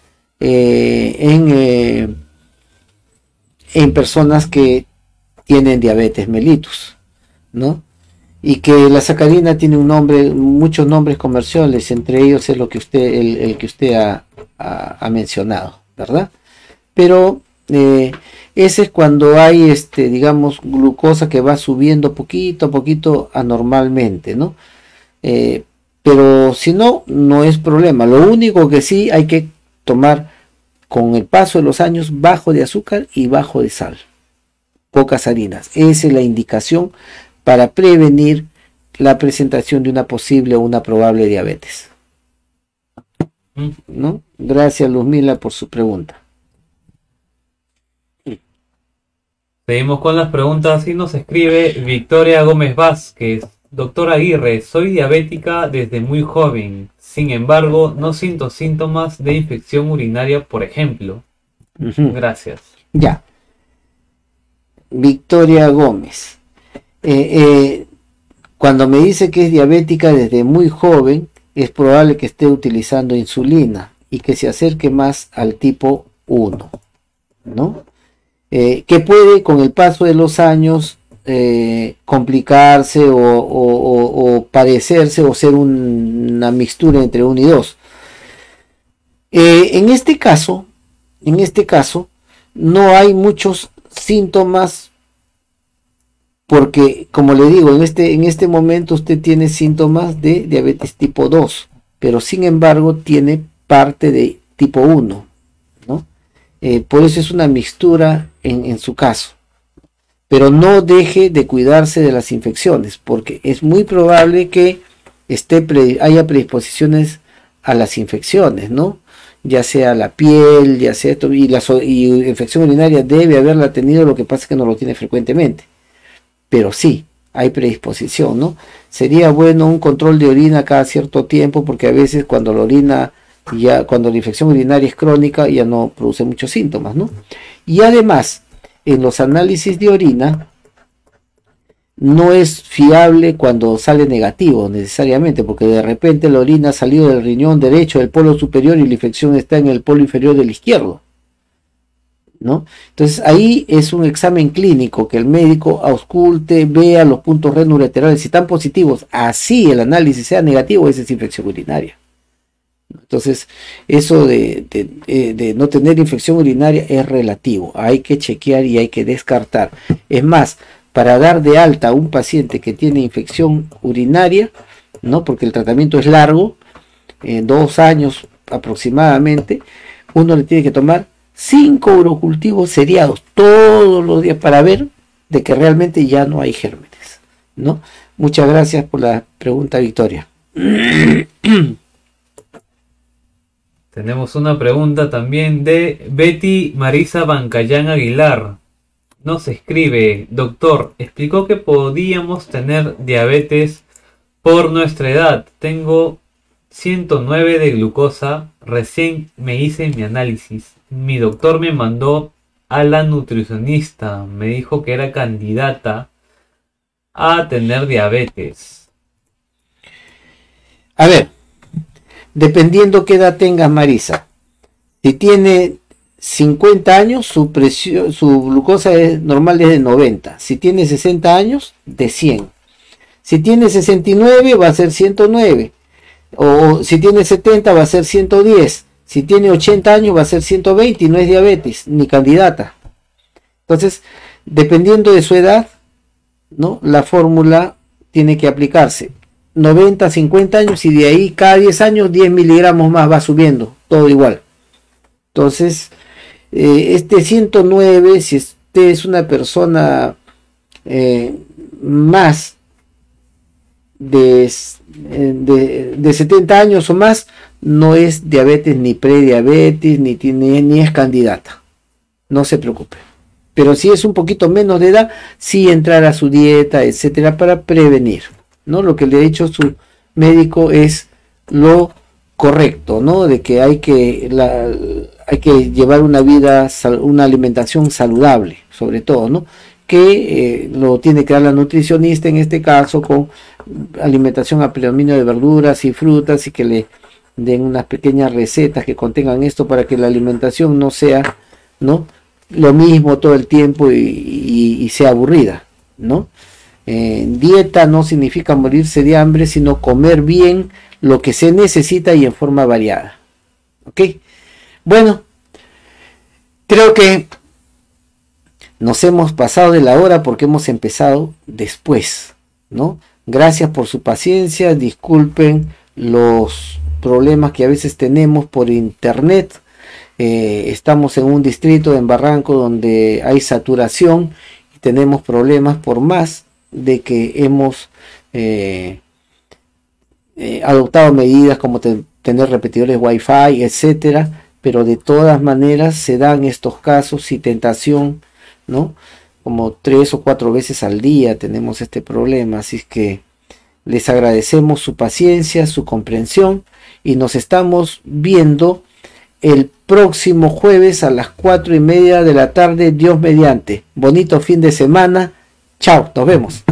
en personas que tienen diabetes mellitus, ¿no? Y que la sacarina tiene muchos nombres comerciales, entre ellos es lo que el que usted ha mencionado, ¿verdad? Pero ese es cuando hay, digamos, glucosa que va subiendo poquito a poquito anormalmente, ¿no? Pero si no, no es problema. Lo único que sí hay que tomar con el paso de los años, bajo de azúcar y bajo de sal, pocas harinas. Esa es la indicación para prevenir la presentación de una posible o una probable diabetes, ¿no? Gracias, Luzmila, por su pregunta. Seguimos con las preguntas y nos escribe Victoria Gómez Vázquez: doctor Aguirre, soy diabética desde muy joven, sin embargo no siento síntomas de infección urinaria, por ejemplo. Gracias. Ya. Victoria Gómez, cuando me dice que es diabética desde muy joven, es probable que esté utilizando insulina y que se acerque más al tipo 1, ¿no? Que puede con el paso de los años complicarse o parecerse o ser una mixtura entre 1 y 2. En este caso no hay muchos síntomas, porque como le digo, en este momento usted tiene síntomas de diabetes tipo 2, pero sin embargo tiene parte de tipo 1, ¿no? Por eso es una mixtura en su caso. Pero no deje de cuidarse de las infecciones, porque es muy probable que haya predisposiciones a las infecciones, ¿no? Ya sea la piel, ya sea esto, y infección urinaria debe haberla tenido, lo que pasa es que no lo tiene frecuentemente. Pero sí, hay predisposición, ¿no? Sería bueno un control de orina cada cierto tiempo, porque a veces cuando la orina Ya cuando la infección urinaria es crónica ya no produce muchos síntomas, ¿no? Y además, en los análisis de orina, no es fiable cuando sale negativo necesariamente, porque de repente la orina ha salido del riñón derecho, del polo superior, y la infección está en el polo inferior del izquierdo, ¿no? Entonces ahí es un examen clínico que el médico ausculte, vea los puntos renoureterales, si están positivos, así el análisis sea negativo, esa es infección urinaria. Entonces eso de no tener infección urinaria es relativo, hay que chequear y hay que descartar. Es más, para dar de alta a un paciente que tiene infección urinaria, ¿no? Porque el tratamiento es largo, 2 años aproximadamente, uno le tiene que tomar 5 urocultivos seriados todos los días para ver de que realmente ya no hay gérmenes, ¿no? Muchas gracias por la pregunta, Victoria. Tenemos una pregunta también de Betty Marisa Bancayán Aguilar. Nos escribe: doctor, explicó que podíamos tener diabetes por nuestra edad. Tengo 109 de glucosa, recién me hice mi análisis. Mi doctor me mandó a la nutricionista, me dijo que era candidata a tener diabetes. A ver, dependiendo qué edad tengas, Marisa. Si tiene 50 años, su glucosa normal es de 90. Si tiene 60 años, de 100. Si tiene 69, va a ser 109. O si tiene 70, va a ser 110. Si tiene 80 años, va a ser 120 y no es diabetes, ni candidata. Entonces, dependiendo de su edad, ¿no? La fórmula tiene que aplicarse. 90, 50 años, y de ahí cada 10 años 10 miligramos más va subiendo, todo igual. Entonces, este 109, si usted es una persona más de 70 años o más, no es diabetes ni prediabetes, ni es candidata. No se preocupe. Pero si es un poquito menos de edad, sí entrar a su dieta, etcétera, para prevenir, ¿no? Lo que le ha dicho su médico es lo correcto, ¿no? De que hay que llevar una vida, una alimentación saludable, sobre todo, ¿no? Que lo tiene que dar la nutricionista en este caso, con alimentación a predominio de verduras y frutas, y que le den unas pequeñas recetas que contengan esto para que la alimentación no sea, ¿no?, lo mismo todo el tiempo y sea aburrida, ¿no? Dieta no significa morirse de hambre, sino comer bien lo que se necesita y en forma variada. ¿Ok? Bueno, creo que nos hemos pasado de la hora porque hemos empezado después, ¿no? Gracias por su paciencia, disculpen los problemas que a veces tenemos por internet. Estamos en un distrito en Barranco donde hay saturación y tenemos problemas, por más de que hemos adoptado medidas como tener repetidores Wi-Fi, etcétera, pero de todas maneras se dan estos casos y tentación, ¿no? Como 3 o 4 veces al día tenemos este problema, así es que les agradecemos su paciencia, su comprensión, y nos estamos viendo el próximo jueves a las 4:30 de la tarde, Dios mediante. Bonito fin de semana. Chao, nos vemos.